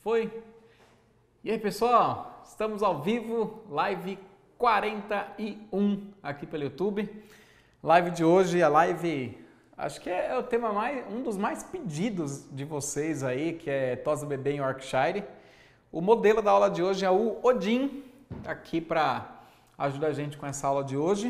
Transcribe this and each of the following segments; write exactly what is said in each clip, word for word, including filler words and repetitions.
Foi? E aí, pessoal? Estamos ao vivo, live quarenta e um aqui pelo YouTube. Live de hoje, a live, acho que é o tema mais, um dos mais pedidos de vocês aí, que é tosa bebê em Yorkshire. O modelo da aula de hoje é o Odin, aqui para ajudar a gente com essa aula de hoje.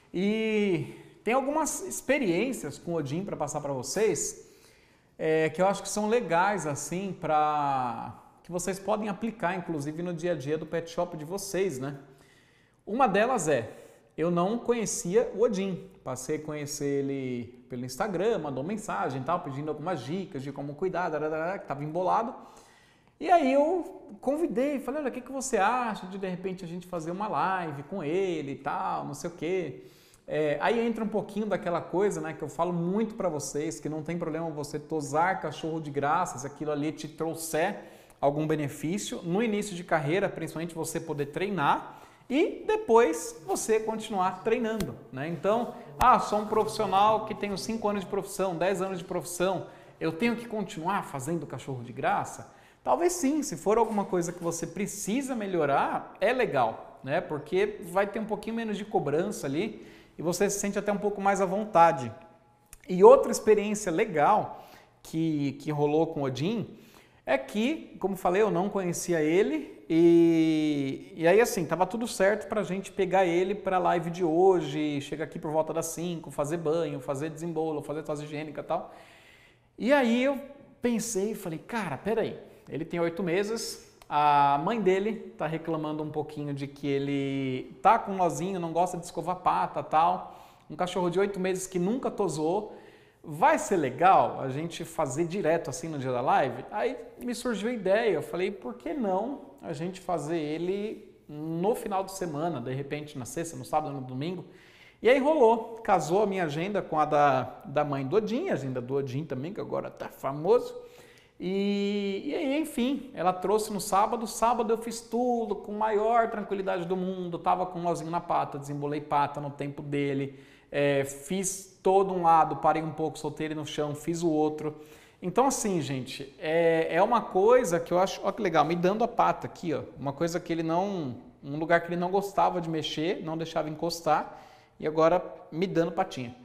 E tem algumas experiências com o Odin para passar para vocês, é, que eu acho que são legais, assim, para que vocês podem aplicar, inclusive, no dia a dia do pet shop de vocês, né? Uma delas é, eu não conhecia o Odin, passei a conhecer ele pelo Instagram, mandou mensagem e tal, pedindo algumas dicas de como cuidar, que estava embolado. E aí eu convidei, falei, olha, o que, que você acha de, de repente, a gente fazer uma live com ele e tal, não sei o quê. É, aí entra um pouquinho daquela coisa, né, que eu falo muito para vocês, que não tem problema você tosar cachorro de graça, se aquilo ali te trouxer algum benefício, no início de carreira, principalmente você poder treinar e depois você continuar treinando, né? Então, ah, sou um profissional que tenho cinco anos de profissão, dez anos de profissão, eu tenho que continuar fazendo cachorro de graça? Talvez sim, se for alguma coisa que você precisa melhorar, é legal, né? Porque vai ter um pouquinho menos de cobrança ali e você se sente até um pouco mais à vontade. E outra experiência legal que, que rolou com o Odin é que, como falei, eu não conhecia ele e, e aí assim, tava tudo certo pra gente pegar ele pra live de hoje, chega aqui por volta das cinco, fazer banho, fazer desembolo, fazer tosa higiênica e tal. E aí eu pensei e falei, cara, peraí, ele tem oito meses, a mãe dele tá reclamando um pouquinho de que ele tá com um nozinho, não gosta de escovar pata e tal, um cachorro de oito meses que nunca tosou. Vai ser legal a gente fazer direto assim no dia da live? Aí me surgiu a ideia, eu falei, por que não a gente fazer ele no final de semana, de repente na sexta, no sábado, no domingo? E aí rolou, casou a minha agenda com a da, da mãe do Odin, a agenda do Odin também, que agora tá famoso. E, e aí, enfim, ela trouxe no sábado, sábado eu fiz tudo com a maior tranquilidade do mundo, tava com um nozinho na pata, desembolei pata no tempo dele, é, fiz todo um lado, parei um pouco, soltei ele no chão, fiz o outro. Então assim, gente, é, é uma coisa que eu acho, ó que legal, me dando a pata aqui, ó, uma coisa que ele não, um lugar que ele não gostava de mexer, não deixava encostar, e agora me dando patinha.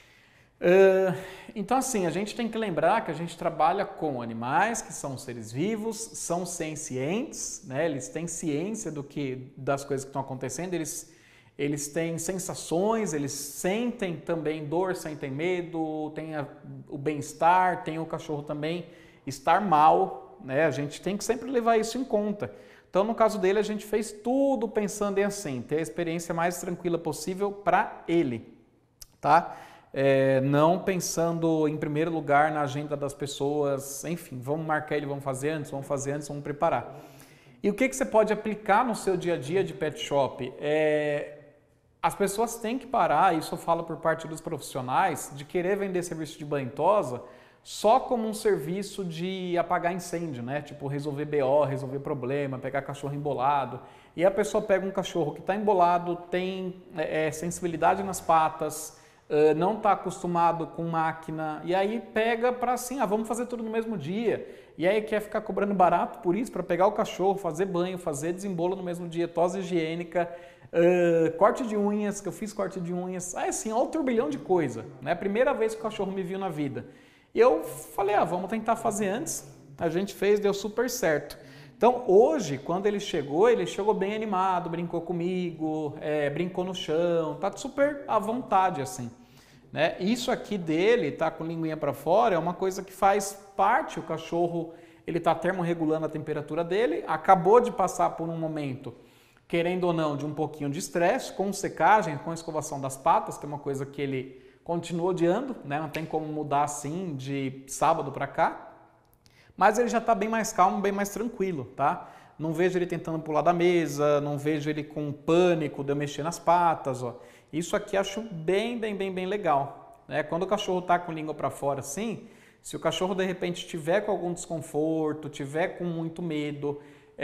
Uh, então assim, a gente tem que lembrar que a gente trabalha com animais que são seres vivos, são sencientes, né? Eles têm ciência do que, das coisas que estão acontecendo, eles Eles têm sensações, eles sentem também dor, sentem medo, tem a, o bem-estar, tem o cachorro também estar mal, né? A gente tem que sempre levar isso em conta. Então, no caso dele, a gente fez tudo pensando em assim, ter a experiência mais tranquila possível para ele, tá? É, não pensando em primeiro lugar na agenda das pessoas, enfim, vamos marcar ele, vamos fazer antes, vamos fazer antes, vamos preparar. E o que, que você pode aplicar no seu dia a dia de pet shop? É... As pessoas têm que parar, isso eu falo por parte dos profissionais, de querer vender serviço de banho e tosa só como um serviço de apagar incêndio, né? Tipo, resolver B O, resolver problema, pegar cachorro embolado. E a pessoa pega um cachorro que está embolado, tem é, sensibilidade nas patas, uh, não está acostumado com máquina, e aí pega para assim, ah, vamos fazer tudo no mesmo dia. E aí quer ficar cobrando barato por isso, para pegar o cachorro, fazer banho, fazer desembolo no mesmo dia, tosa higiênica, Uh, corte de unhas, que eu fiz corte de unhas, aí assim, olha o turbilhão de coisa, né? Primeira vez que o cachorro me viu na vida. E eu falei, ah, vamos tentar fazer antes. A gente fez, deu super certo. Então hoje, quando ele chegou, ele chegou bem animado, brincou comigo, é, brincou no chão, tá super à vontade assim, né? Isso aqui dele, tá com linguinha para fora, é uma coisa que faz parte, o cachorro, ele tá termorregulando a temperatura dele, acabou de passar por um momento, querendo ou não, de um pouquinho de estresse, com secagem, com escovação das patas, que é uma coisa que ele continua odiando, né? Não tem como mudar assim de sábado para cá, mas ele já está bem mais calmo, bem mais tranquilo, tá? Não vejo ele tentando pular da mesa, não vejo ele com pânico de eu mexer nas patas, ó. Isso aqui acho bem, bem, bem, bem legal, né? Quando o cachorro está com a língua para fora assim, se o cachorro de repente tiver com algum desconforto, tiver com muito medo,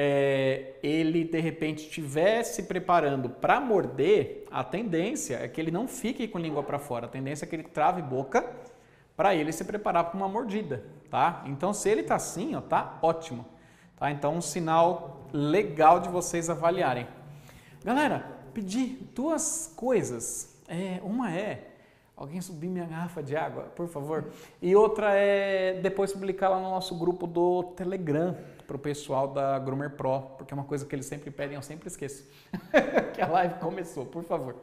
É, ele de repente estiver se preparando para morder, a tendência é que ele não fique com a língua para fora, a tendência é que ele trave boca para ele se preparar para uma mordida, tá? Então se ele tá assim, ó, tá ótimo. Tá? Então, um sinal legal de vocês avaliarem. Galera, pedi duas coisas. É, uma é, alguém subir minha garrafa de água, por favor. E outra é depois publicar lá no nosso grupo do Telegram, para o pessoal da Groomer Pro, porque é uma coisa que eles sempre pedem, eu sempre esqueço. Que a live começou, por favor.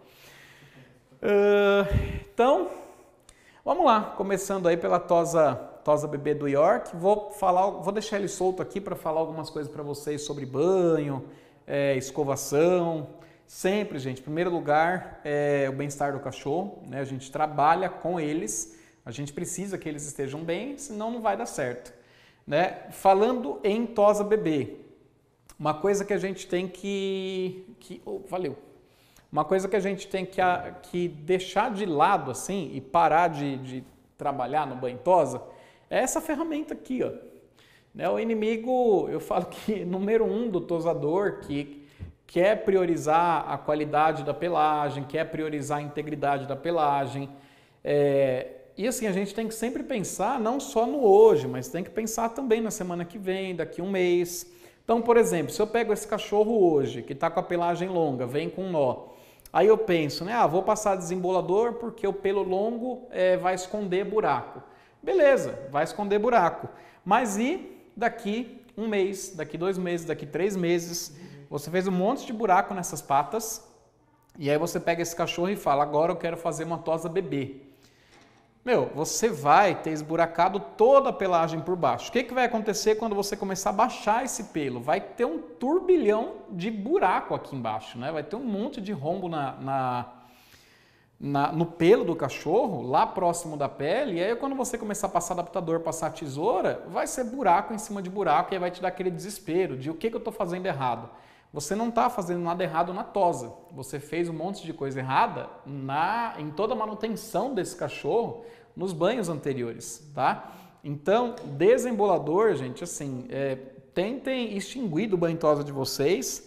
Uh, então, vamos lá, começando aí pela tosa, tosa bebê do York. Vou falar, vou deixar ele solto aqui para falar algumas coisas para vocês sobre banho, é, escovação. Sempre, gente, em primeiro lugar, é o bem-estar do cachorro, né? A gente trabalha com eles, a gente precisa que eles estejam bem, senão não vai dar certo, né? Falando em tosa bebê, uma coisa que a gente tem que... que oh, valeu! Uma coisa que a gente tem que, que deixar de lado, assim, e parar de, de trabalhar no banho tosa, é essa ferramenta aqui, ó. Né? O inimigo, eu falo que número um do tosador, que quer priorizar a qualidade da pelagem, quer priorizar a integridade da pelagem. É, e assim, a gente tem que sempre pensar não só no hoje, mas tem que pensar também na semana que vem, daqui a um mês. Então, por exemplo, se eu pego esse cachorro hoje, que está com a pelagem longa, vem com nó, aí eu penso, né, ah, vou passar desembolador porque o pelo longo é, vai esconder buraco. Beleza, vai esconder buraco. Mas e daqui um mês, daqui dois meses, daqui três meses... Você fez um monte de buraco nessas patas e aí você pega esse cachorro e fala, agora eu quero fazer uma tosa bebê. Meu, você vai ter esburacado toda a pelagem por baixo. O que, que vai acontecer quando você começar a baixar esse pelo? Vai ter um turbilhão de buraco aqui embaixo, né? Vai ter um monte de rombo na, na, na, no pelo do cachorro, lá próximo da pele. E aí quando você começar a passar adaptador, passar tesoura, vai ser buraco em cima de buraco e aí vai te dar aquele desespero de o que, que eu estou fazendo errado. Você não está fazendo nada errado na tosa, você fez um monte de coisa errada na, em toda a manutenção desse cachorro nos banhos anteriores, tá? Então, desembolador, gente, assim, é, tentem extinguir do banho tosa de vocês,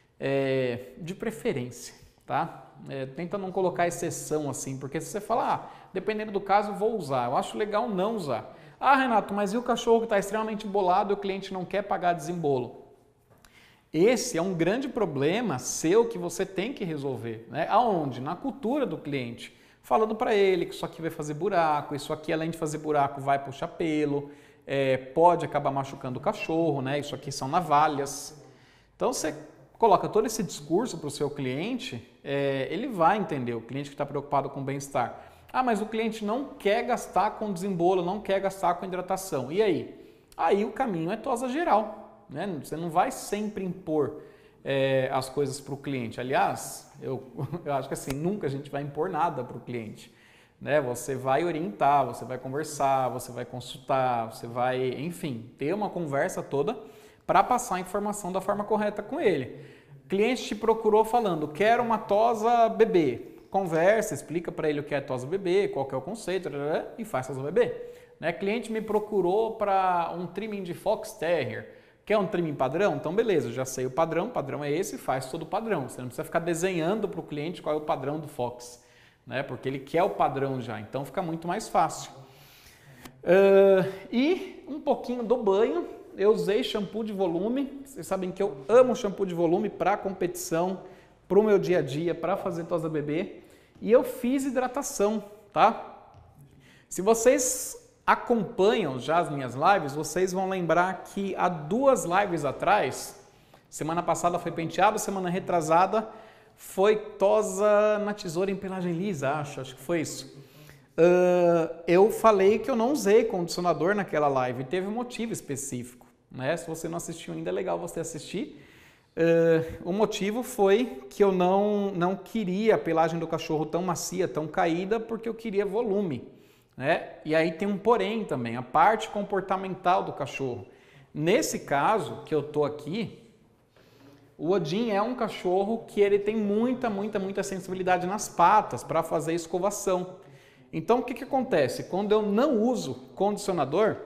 é, de preferência, tá? É, tenta não colocar exceção assim, porque se você falar, ah, dependendo do caso, vou usar, eu acho legal não usar. Ah, Renato, mas e o cachorro que está extremamente embolado e o cliente não quer pagar desembolo? Esse é um grande problema seu que você tem que resolver, né? Aonde? Na cultura do cliente. Falando para ele que isso aqui vai fazer buraco, isso aqui além de fazer buraco vai puxar pelo, é, pode acabar machucando o cachorro, né? Isso aqui são navalhas. Então você coloca todo esse discurso para o seu cliente, é, ele vai entender, o cliente que está preocupado com o bem-estar. Ah, mas o cliente não quer gastar com desembolo, não quer gastar com hidratação. E aí? Aí o caminho é tosa geral. Né? Você não vai sempre impor é, as coisas para o cliente. Aliás, eu, eu acho que assim, nunca a gente vai impor nada para o cliente. Né? Você vai orientar, você vai conversar, você vai consultar, você vai, enfim, ter uma conversa toda para passar a informação da forma correta com ele. O cliente te procurou falando, quero uma tosa bebê. Conversa, explica para ele o que é tosa bebê, qual que é o conceito, e faz tosa bebê. Né? Cliente me procurou para um trimming de Fox Terrier. Quer um trimming padrão? Então beleza, já sei o padrão, o padrão é esse, faz todo o padrão. Você não precisa ficar desenhando para o cliente qual é o padrão do Fox, né? Porque ele quer o padrão já, então fica muito mais fácil. Uh, e um pouquinho do banho, eu usei shampoo de volume, vocês sabem que eu amo shampoo de volume para competição, para o meu dia a dia, para fazer tosa bebê, e eu fiz hidratação, tá? Se vocês acompanham já as minhas lives, vocês vão lembrar que há duas lives atrás, semana passada foi penteado, semana retrasada foi tosa na tesoura em pelagem lisa, acho, acho que foi isso. Uh, eu falei que eu não usei condicionador naquela live, teve um motivo específico, né? Se você não assistiu ainda, é legal você assistir. Uh, o motivo foi que eu não, não queria a pelagem do cachorro tão macia, tão caída, porque eu queria volume. Né? E aí tem um porém também, a parte comportamental do cachorro. Nesse caso que eu tô aqui, o Odin é um cachorro que ele tem muita, muita, muita sensibilidade nas patas para fazer escovação. Então o que, que acontece? Quando eu não uso condicionador,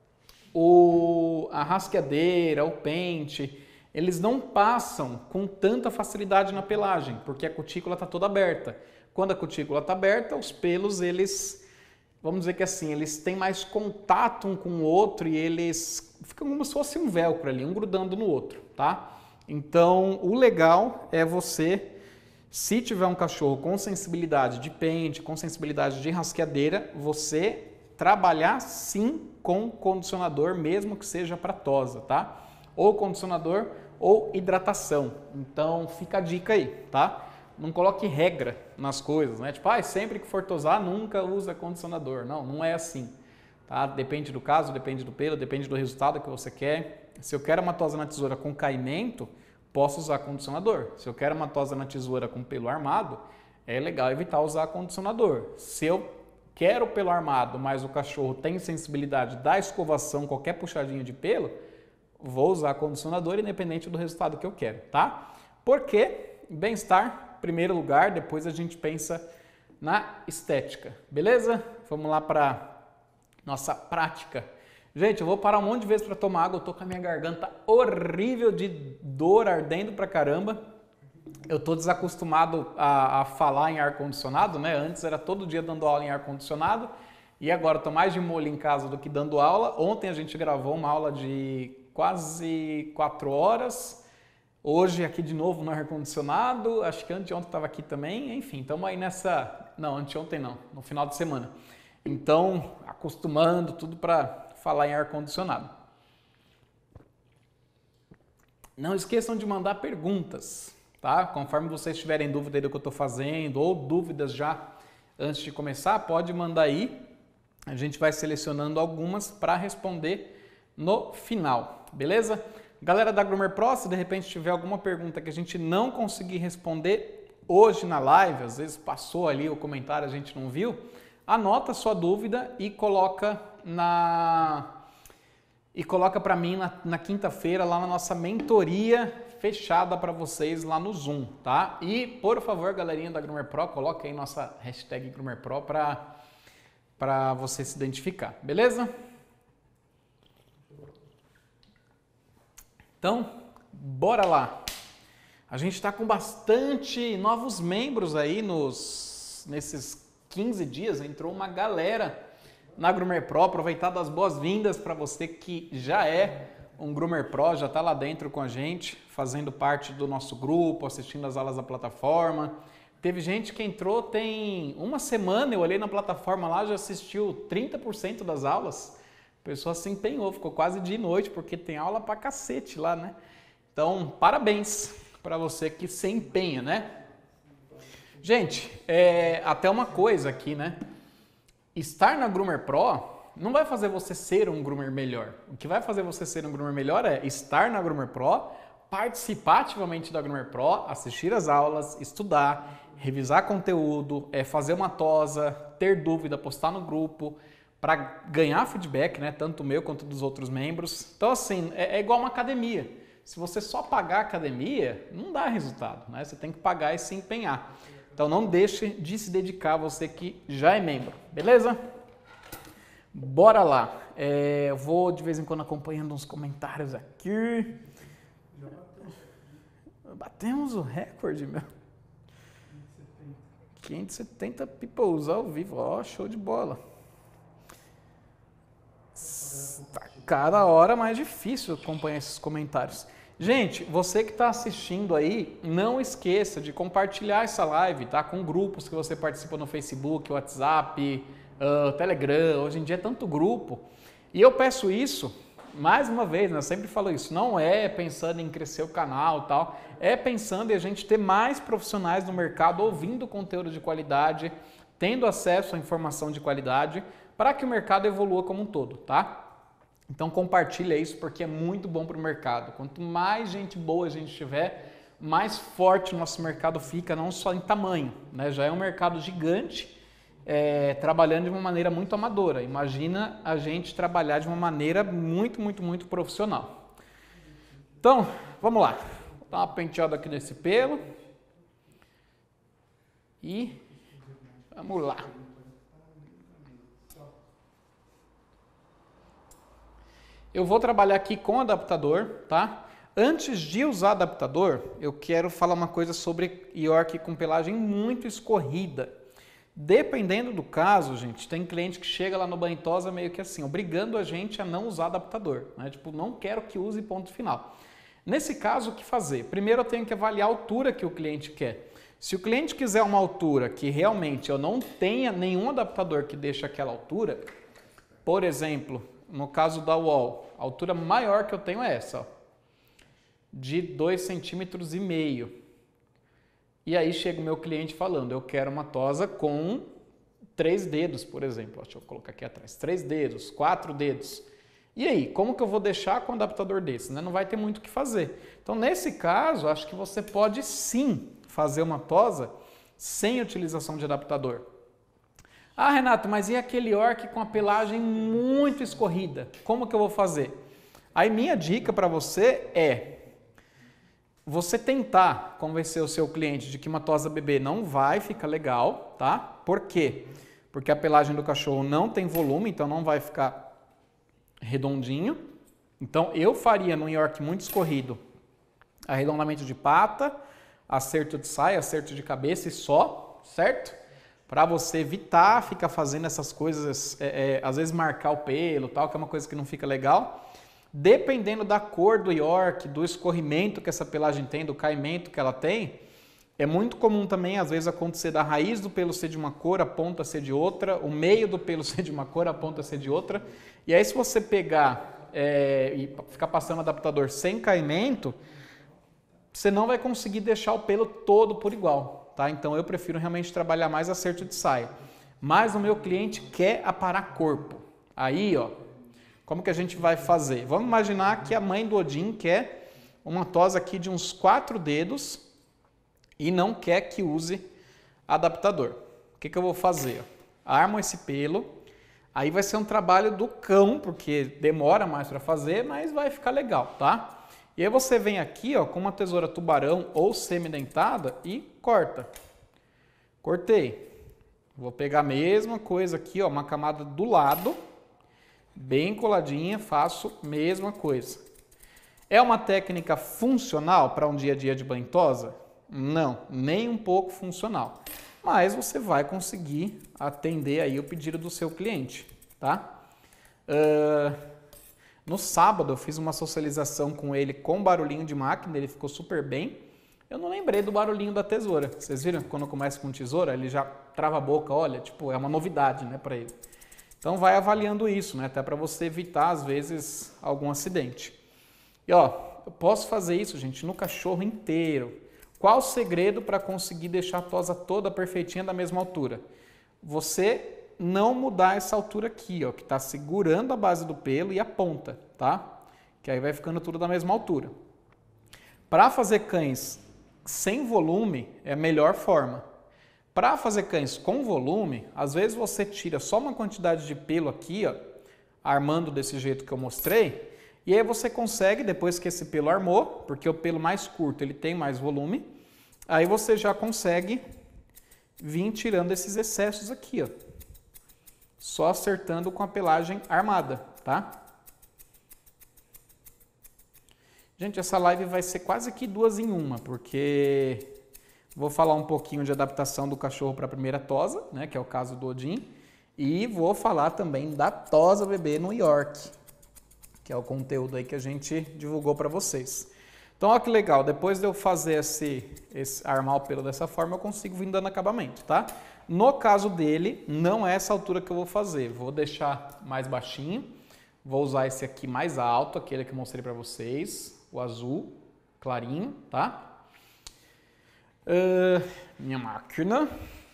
o, a rasqueadeira, o pente, eles não passam com tanta facilidade na pelagem, porque a cutícula está toda aberta. Quando a cutícula está aberta, os pelos eles vamos dizer que assim, eles têm mais contato um com o outro e eles ficam como se fosse um velcro ali, um grudando no outro, tá? Então, o legal é você, se tiver um cachorro com sensibilidade de pente, com sensibilidade de rasqueadeira, você trabalhar sim com condicionador, mesmo que seja para tosa, tá? Ou condicionador ou hidratação. Então, fica a dica aí, tá? Não coloque regra nas coisas, né? Tipo, ah, sempre que for tosar, nunca usa condicionador. Não, não é assim, tá? Depende do caso, depende do pelo, depende do resultado que você quer. Se eu quero uma tosa na tesoura com caimento, posso usar condicionador. Se eu quero uma tosa na tesoura com pelo armado, é legal evitar usar condicionador. Se eu quero pelo armado, mas o cachorro tem sensibilidade da escovação, qualquer puxadinho de pelo, vou usar condicionador independente do resultado que eu quero, tá? Porque bem-estar, primeiro lugar, depois a gente pensa na estética, beleza? Vamos lá para nossa prática. Gente, eu vou parar um monte de vezes para tomar água, eu tô com a minha garganta horrível de dor, ardendo pra caramba. Eu tô desacostumado a, a falar em ar-condicionado, né? Antes era todo dia dando aula em ar-condicionado e agora eu tô mais de molho em casa do que dando aula. Ontem a gente gravou uma aula de quase quatro horas. Hoje aqui de novo no ar-condicionado, acho que anteontem estava aqui também, enfim, estamos aí nessa... Não, anteontem não, no final de semana. Então, acostumando tudo para falar em ar-condicionado. Não esqueçam de mandar perguntas, tá? Conforme vocês tiverem dúvida aí do que eu estou fazendo ou dúvidas já antes de começar, pode mandar aí. A gente vai selecionando algumas para responder no final, beleza? Galera da Groomer Pro, se de repente tiver alguma pergunta que a gente não conseguir responder hoje na live, às vezes passou ali o comentário, a gente não viu, anota a sua dúvida e coloca na e coloca para mim na, na quinta-feira lá na nossa mentoria fechada para vocês lá no Zoom, tá? E por favor, galerinha da Groomer Pro, coloca aí nossa hashtag Groomer Pro para para você se identificar, beleza? Então, bora lá! A gente está com bastante novos membros aí nos, nesses quinze dias, entrou uma galera na Groomer Pro. Aproveitar das boas-vindas para você que já é um Groomer Pro, já está lá dentro com a gente, fazendo parte do nosso grupo, assistindo as aulas da plataforma. Teve gente que entrou tem uma semana, eu olhei na plataforma lá, já assistiu trinta por cento das aulas. A pessoa se empenhou, ficou quase dia e noite, porque tem aula pra cacete lá, né? Então, parabéns para você que se empenha, né? Gente, é, até uma coisa aqui, né? Estar na Groomer Pro não vai fazer você ser um groomer melhor. O que vai fazer você ser um groomer melhor é estar na Groomer Pro, participar ativamente da Groomer Pro, assistir as aulas, estudar, revisar conteúdo, é, fazer uma tosa, ter dúvida, postar no grupo, para ganhar feedback, né? Tanto o meu quanto dos outros membros. Então, assim, é, é igual uma academia. Se você só pagar a academia, não dá resultado, né? Você tem que pagar e se empenhar. Então, não deixe de se dedicar, você que já é membro, beleza? Bora lá. É, eu vou de vez em quando acompanhando uns comentários aqui. Batemos o recorde, meu. quinhentos e setenta peoples ao vivo, ó, show de bola. Tá cada hora mais difícil acompanhar esses comentários. Gente, você que está assistindo aí, não esqueça de compartilhar essa live, tá? Com grupos que você participa no Facebook, WhatsApp, uh, Telegram, hoje em dia é tanto grupo. E eu peço isso, mais uma vez, né? Eu sempre falo isso, não é pensando em crescer o canal e tal, é pensando em a gente ter mais profissionais no mercado ouvindo conteúdo de qualidade, tendo acesso à informação de qualidade, para que o mercado evolua como um todo, tá? Então compartilha isso porque é muito bom para o mercado. Quanto mais gente boa a gente tiver, mais forte o nosso mercado fica, não só em tamanho, né? Já é um mercado gigante, é, trabalhando de uma maneira muito amadora. Imagina a gente trabalhar de uma maneira muito, muito, muito profissional. Então, vamos lá. Vou dar uma penteada aqui nesse pelo. E vamos lá. Eu vou trabalhar aqui com adaptador, tá? Antes de usar adaptador, eu quero falar uma coisa sobre York com pelagem muito escorrida. Dependendo do caso, gente, tem cliente que chega lá no banho tosa meio que assim, obrigando a gente a não usar adaptador, né? Tipo, não quero que use ponto final. Nesse caso, o que fazer? Primeiro eu tenho que avaliar a altura que o cliente quer. Se o cliente quiser uma altura que realmente eu não tenha nenhum adaptador que deixe aquela altura, por exemplo, no caso da wall, a altura maior que eu tenho é essa, ó, de dois centímetros e meio. E aí chega o meu cliente falando, eu quero uma tosa com três dedos, por exemplo. Deixa eu colocar aqui atrás. Três dedos, quatro dedos. E aí, como que eu vou deixar com um adaptador desse? Né? Não vai ter muito o que fazer. Então, nesse caso, acho que você pode sim fazer uma tosa sem utilização de adaptador. Ah, Renato, mas e aquele York com a pelagem muito escorrida? Como que eu vou fazer? Aí minha dica para você é você tentar convencer o seu cliente de que uma tosa bebê não vai ficar legal, tá? Por quê? Porque a pelagem do cachorro não tem volume, então não vai ficar redondinho. Então eu faria no York muito escorrido arredondamento de pata, acerto de saia, acerto de cabeça e só, certo? Para você evitar ficar fazendo essas coisas, é, é, às vezes marcar o pelo, tal, que é uma coisa que não fica legal. Dependendo da cor do York, do escorrimento que essa pelagem tem, do caimento que ela tem, é muito comum também, às vezes, acontecer da raiz do pelo ser de uma cor, a ponta ser de outra, o meio do pelo ser de uma cor, a ponta ser de outra. E aí, se você pegar é, e ficar passando adaptador sem caimento, você não vai conseguir deixar o pelo todo por igual, tá? Então, eu prefiro realmente trabalhar mais acerto de saia. Mas o meu cliente quer aparar corpo. Aí, ó, como que a gente vai fazer? Vamos imaginar que a mãe do Odin quer uma tosa aqui de uns quatro dedos e não quer que use adaptador. O que que eu vou fazer? Armo esse pelo, aí vai ser um trabalho do cão, porque demora mais para fazer, mas vai ficar legal, tá? E aí você vem aqui, ó, com uma tesoura tubarão ou semidentada e corta. Cortei. Vou pegar a mesma coisa aqui, ó, uma camada do lado, bem coladinha, faço a mesma coisa. É uma técnica funcional para um dia a dia de banho tosa? Não, nem um pouco funcional. Mas você vai conseguir atender aí o pedido do seu cliente, tá? Uh, no sábado eu fiz uma socialização com ele com barulhinho de máquina, ele ficou super bem. Eu não lembrei do barulhinho da tesoura. Vocês viram que quando começa com tesoura, ele já trava a boca, olha, tipo, é uma novidade, né, para ele. Então vai avaliando isso, né? Até para você evitar, às vezes, algum acidente. E ó, eu posso fazer isso, gente, no cachorro inteiro. Qual o segredo para conseguir deixar a tosa toda perfeitinha da mesma altura? Você não mudar essa altura aqui, ó, que está segurando a base do pelo e a ponta, tá? Que aí vai ficando tudo da mesma altura. Para fazer cães sem volume, é a melhor forma. Para fazer cães com volume, às vezes você tira só uma quantidade de pelo aqui, ó, armando desse jeito que eu mostrei, e aí você consegue, depois que esse pelo armou, porque o pelo mais curto ele tem mais volume, aí você já consegue vir tirando esses excessos aqui, ó, só acertando com a pelagem armada, tá? Gente, essa live vai ser quase que duas em uma, porque vou falar um pouquinho de adaptação do cachorro para a primeira tosa, né, que é o caso do Odin, e vou falar também da tosa bebê no York, que é o conteúdo aí que a gente divulgou para vocês. Então, olha que legal, depois de eu fazer esse, esse armar o pelo dessa forma, eu consigo vir dando acabamento, tá? No caso dele, não é essa altura que eu vou fazer, vou deixar mais baixinho, vou usar esse aqui mais alto, aquele que eu mostrei para vocês, o azul, clarinho, tá? Uh, minha máquina.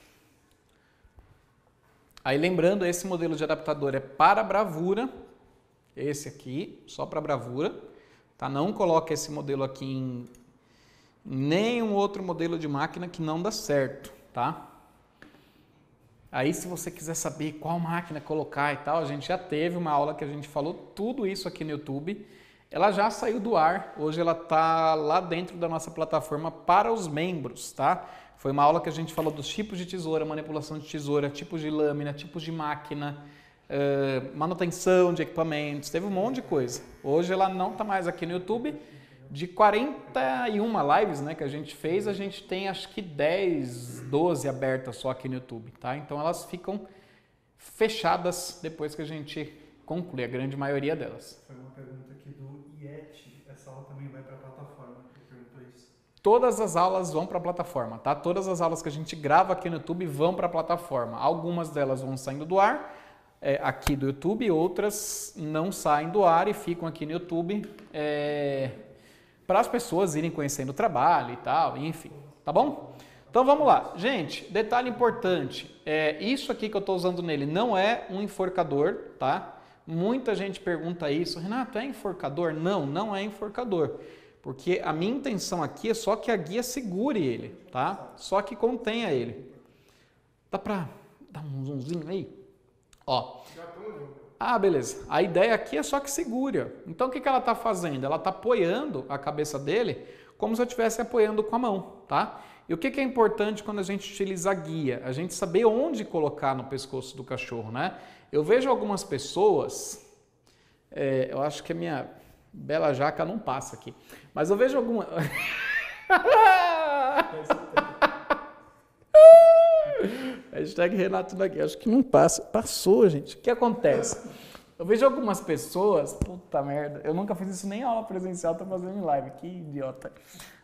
Aí lembrando, esse modelo de adaptador é para bravura, esse aqui, só para bravura, tá? Não coloque esse modelo aqui em nenhum outro modelo de máquina que não dá certo, tá? Aí se você quiser saber qual máquina colocar e tal, a gente já teve uma aula que a gente falou tudo isso aqui no YouTube. Ela já saiu do ar, hoje ela está lá dentro da nossa plataforma para os membros, tá? Foi uma aula que a gente falou dos tipos de tesoura, manipulação de tesoura, tipos de lâmina, tipos de máquina, uh, manutenção de equipamentos, teve um monte de coisa. Hoje ela não está mais aqui no YouTube, De quarenta e uma lives, né, que a gente fez, a gente tem acho que dez, doze abertas só aqui no YouTube, tá? Então elas ficam fechadas depois que a gente conclui, a grande maioria delas. Foi uma pergunta aqui do Ieti, essa aula também vai para a plataforma, ele perguntou isso. Todas as aulas vão para a plataforma, tá? Todas as aulas que a gente grava aqui no YouTube vão para a plataforma. Algumas delas vão saindo do ar, é, aqui do YouTube, outras não saem do ar e ficam aqui no YouTube, é, para as pessoas irem conhecendo o trabalho e tal, enfim, tá bom? Então vamos lá. Gente, detalhe importante, é, isso aqui que eu estou usando nele não é um enforcador, tá? Muita gente pergunta isso, Renato, é enforcador? Não, não é enforcador, porque a minha intenção aqui é só que a guia segure ele, tá? Só que contenha ele. Dá pra dar um zoomzinho aí? Ó. Ah, beleza. A ideia aqui é só que segure. Então o que que ela tá fazendo? Ela tá apoiando a cabeça dele como se eu estivesse apoiando com a mão, tá? E o que que é importante quando a gente utiliza a guia? A gente saber onde colocar no pescoço do cachorro, né? Eu vejo algumas pessoas, é, eu acho que a minha bela jaca não passa aqui, mas eu vejo alguma... Hashtag Renato daqui, acho que não passa. Passou, gente. O que acontece? Eu vejo algumas pessoas, puta merda, eu nunca fiz isso nem em aula presencial, tô fazendo em live, que idiota.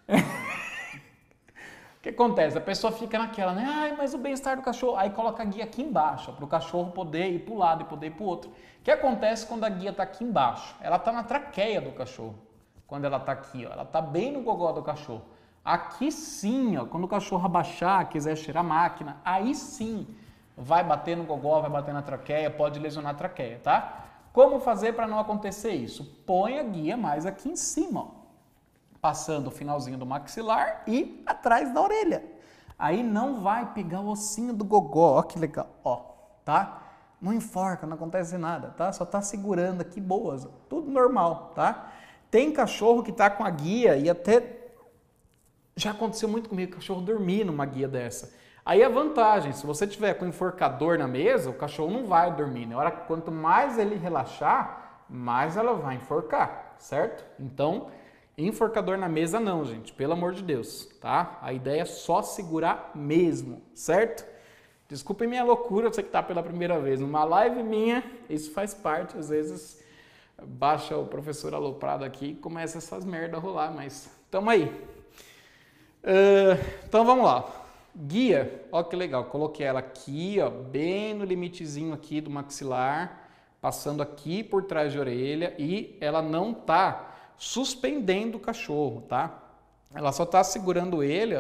O que acontece? A pessoa fica naquela, né? Ai, mas o bem-estar do cachorro. Aí coloca a guia aqui embaixo, para o cachorro poder ir para o lado e poder ir para o outro. O que acontece quando a guia está aqui embaixo? Ela está na traqueia do cachorro. Quando ela está aqui, ó, ela está bem no gogó do cachorro. Aqui sim, ó, quando o cachorro abaixar, quiser cheirar a máquina, aí sim vai bater no gogó, vai bater na traqueia, pode lesionar a traqueia, tá? Como fazer para não acontecer isso? Põe a guia mais aqui em cima, ó, passando o finalzinho do maxilar e atrás da orelha. Aí não vai pegar o ossinho do gogó, ó que legal, ó, tá? Não enforca, não acontece nada, tá? Só tá segurando aqui boas, ó, tudo normal, tá? Tem cachorro que tá com a guia e até já aconteceu muito comigo, o cachorro dormir numa guia dessa. Aí a vantagem, se você tiver com o enforcador na mesa, o cachorro não vai dormir. Na hora que quanto mais ele relaxar, mais ela vai enforcar, certo? Então, enforcador na mesa não, gente, pelo amor de Deus, tá? A ideia é só segurar mesmo, certo? Desculpem minha loucura, você que tá pela primeira vez. Numa live minha, isso faz parte, às vezes baixa o professor aloprado aqui e começa essas merda a rolar, mas tamo aí. Uh, então vamos lá. Guia, ó que legal, coloquei ela aqui, ó, bem no limitezinho aqui do maxilar, passando aqui por trás de orelha e ela não tá suspendendo o cachorro, tá? Ela só tá segurando ele, ó,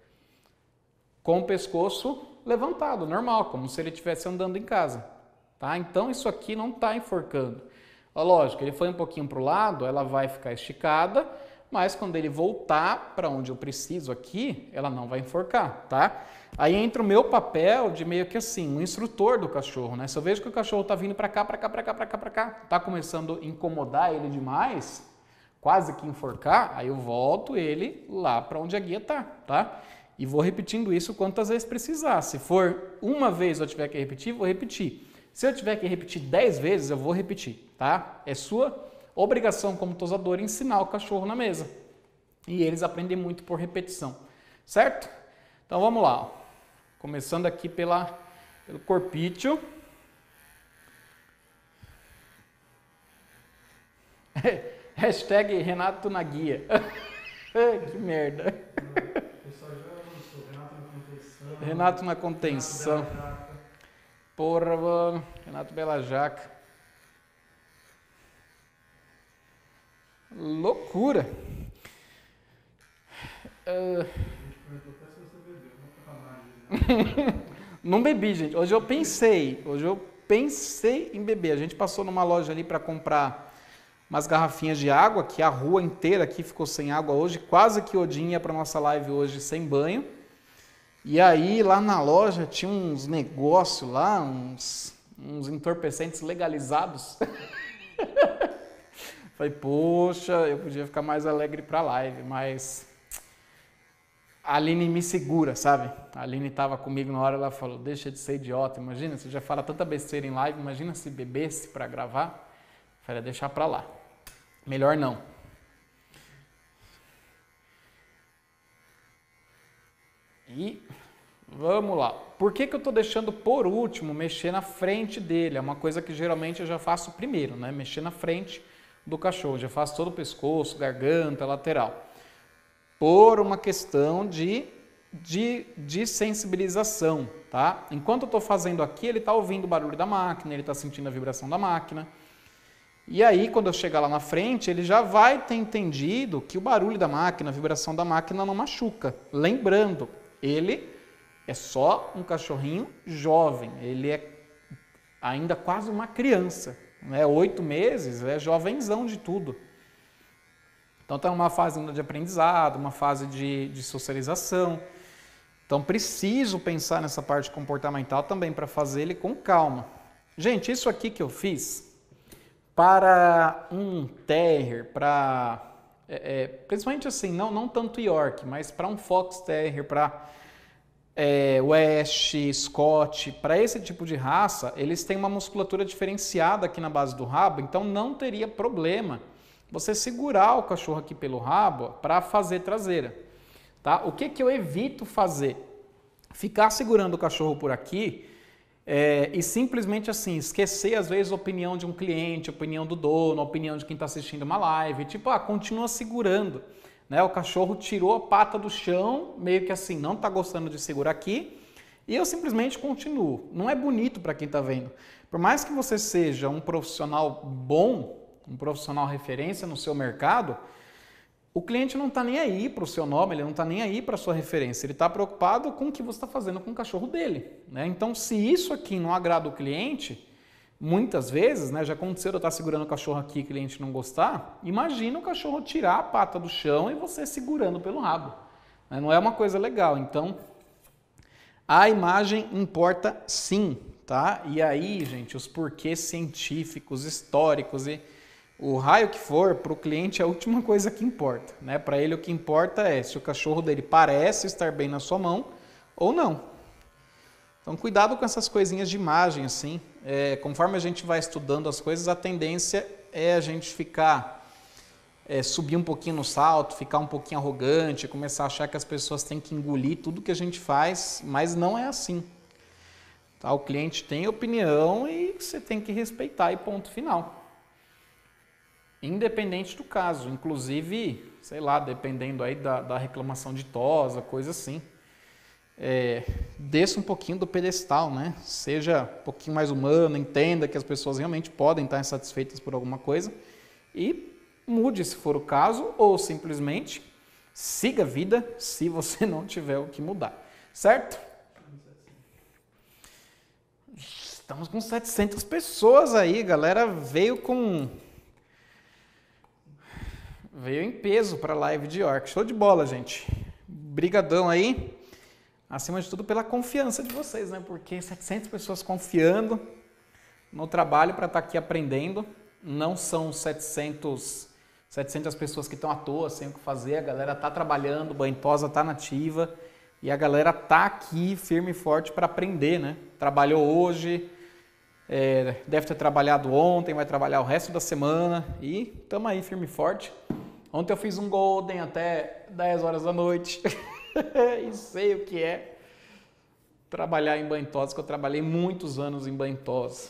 com o pescoço levantado, normal, como se ele estivesse andando em casa, tá? Então isso aqui não tá enforcando. Ó, lógico, ele foi um pouquinho pro lado, ela vai ficar esticada, mas quando ele voltar para onde eu preciso aqui, ela não vai enforcar, tá? Aí entra o meu papel de meio que assim, um instrutor do cachorro, né? Se eu vejo que o cachorro tá vindo para cá, para cá, para cá, para cá, para cá, tá começando a incomodar ele demais, quase que enforcar, aí eu volto ele lá para onde a guia tá, tá? E vou repetindo isso quantas vezes precisar. Se for uma vez eu tiver que repetir, vou repetir. Se eu tiver que repetir dez vezes, eu vou repetir, tá? É sua obrigação como tosador ensinar o cachorro na mesa. E eles aprendem muito por repetição, certo? Então vamos lá. Ó. Começando aqui pela, pelo corpício. Hashtag Renato na guia. Que merda. Renato na contenção. Porra, mano. Renato Bela Jaca. Loucura. Uh... Não bebi, gente. Hoje eu pensei. Hoje eu pensei em beber. A gente passou numa loja ali para comprar umas garrafinhas de água, que a rua inteira aqui ficou sem água hoje. Quase que Odin ia para nossa live hoje sem banho. E aí lá na loja tinha uns negócios lá, uns, uns entorpecentes legalizados. Falei, poxa, eu podia ficar mais alegre para a live, mas a Aline me segura, sabe? A Aline estava comigo na hora, ela falou, deixa de ser idiota, imagina, você já fala tanta besteira em live, imagina se bebesse para gravar. Falei, deixar para lá, melhor não. E vamos lá. Por que que eu estou deixando por último mexer na frente dele? É uma coisa que geralmente eu já faço primeiro, né? Mexer na frente do cachorro. Já faço todo o pescoço, garganta, lateral. Por uma questão de, de, de sensibilização, tá? Enquanto eu estou fazendo aqui, ele está ouvindo o barulho da máquina, ele está sentindo a vibração da máquina. E aí, quando eu chegar lá na frente, ele já vai ter entendido que o barulho da máquina, a vibração da máquina não machuca. Lembrando, ele é só um cachorrinho jovem, ele é ainda quase uma criança, né? Oito meses, é jovenzão de tudo. Então está numa fase ainda de aprendizado, uma fase de, de socialização. Então preciso pensar nessa parte comportamental também para fazer ele com calma. Gente, isso aqui que eu fiz para um terrier, para é, é, principalmente assim, não, não tanto York, mas para um Fox Terrier, para É, West, Scott, para esse tipo de raça, eles têm uma musculatura diferenciada aqui na base do rabo, então não teria problema você segurar o cachorro aqui pelo rabo para fazer traseira. Tá? O que, que eu evito fazer? Ficar segurando o cachorro por aqui é, e simplesmente assim, esquecer às vezes a opinião de um cliente, a opinião do dono, a opinião de quem está assistindo uma live, tipo, ah, continua segurando. Né, o cachorro tirou a pata do chão, meio que assim, não está gostando de segurar aqui, e eu simplesmente continuo. Não é bonito para quem está vendo. Por mais que você seja um profissional bom, um profissional referência no seu mercado, o cliente não está nem aí para o seu nome, ele não está nem aí para a sua referência, ele está preocupado com o que você está fazendo com o cachorro dele. Né? Então, se isso aqui não agrada o cliente, muitas vezes, né, já aconteceu de eu estar segurando o cachorro aqui e o cliente não gostar, imagina o cachorro tirar a pata do chão e você segurando pelo rabo. Né? Não é uma coisa legal. Então, a imagem importa sim, tá? E aí, gente, os porquês científicos, históricos e o raio que for, para o cliente é a última coisa que importa. Né? Para ele o que importa é se o cachorro dele parece estar bem na sua mão ou não. Então, cuidado com essas coisinhas de imagem, assim. É, conforme a gente vai estudando as coisas, a tendência é a gente ficar, é, subir um pouquinho no salto, ficar um pouquinho arrogante, começar a achar que as pessoas têm que engolir tudo que a gente faz, mas não é assim. Tá? O cliente tem opinião e você tem que respeitar e ponto final. Independente do caso, inclusive, sei lá, dependendo aí da, da reclamação de tosa, coisa assim. É, desça um pouquinho do pedestal, né? Seja um pouquinho mais humano, entenda que as pessoas realmente podem estar insatisfeitas por alguma coisa e mude se for o caso ou simplesmente siga a vida se você não tiver o que mudar, certo? Estamos com setecentas pessoas aí, galera veio com... veio em peso para a live de York. Show de bola, gente. Brigadão aí. Acima de tudo pela confiança de vocês, né? Porque setecentas pessoas confiando no trabalho para estar aqui aprendendo. Não são setecentas pessoas que estão à toa, sem o que fazer. A galera está trabalhando, Bantosa está nativa e a galera está aqui firme e forte para aprender, né? Trabalhou hoje, é, deve ter trabalhado ontem, vai trabalhar o resto da semana e estamos aí firme e forte. Ontem eu fiz um Golden até dez horas da noite. E sei o que é trabalhar em Bantosa, que eu trabalhei muitos anos em Bantosa.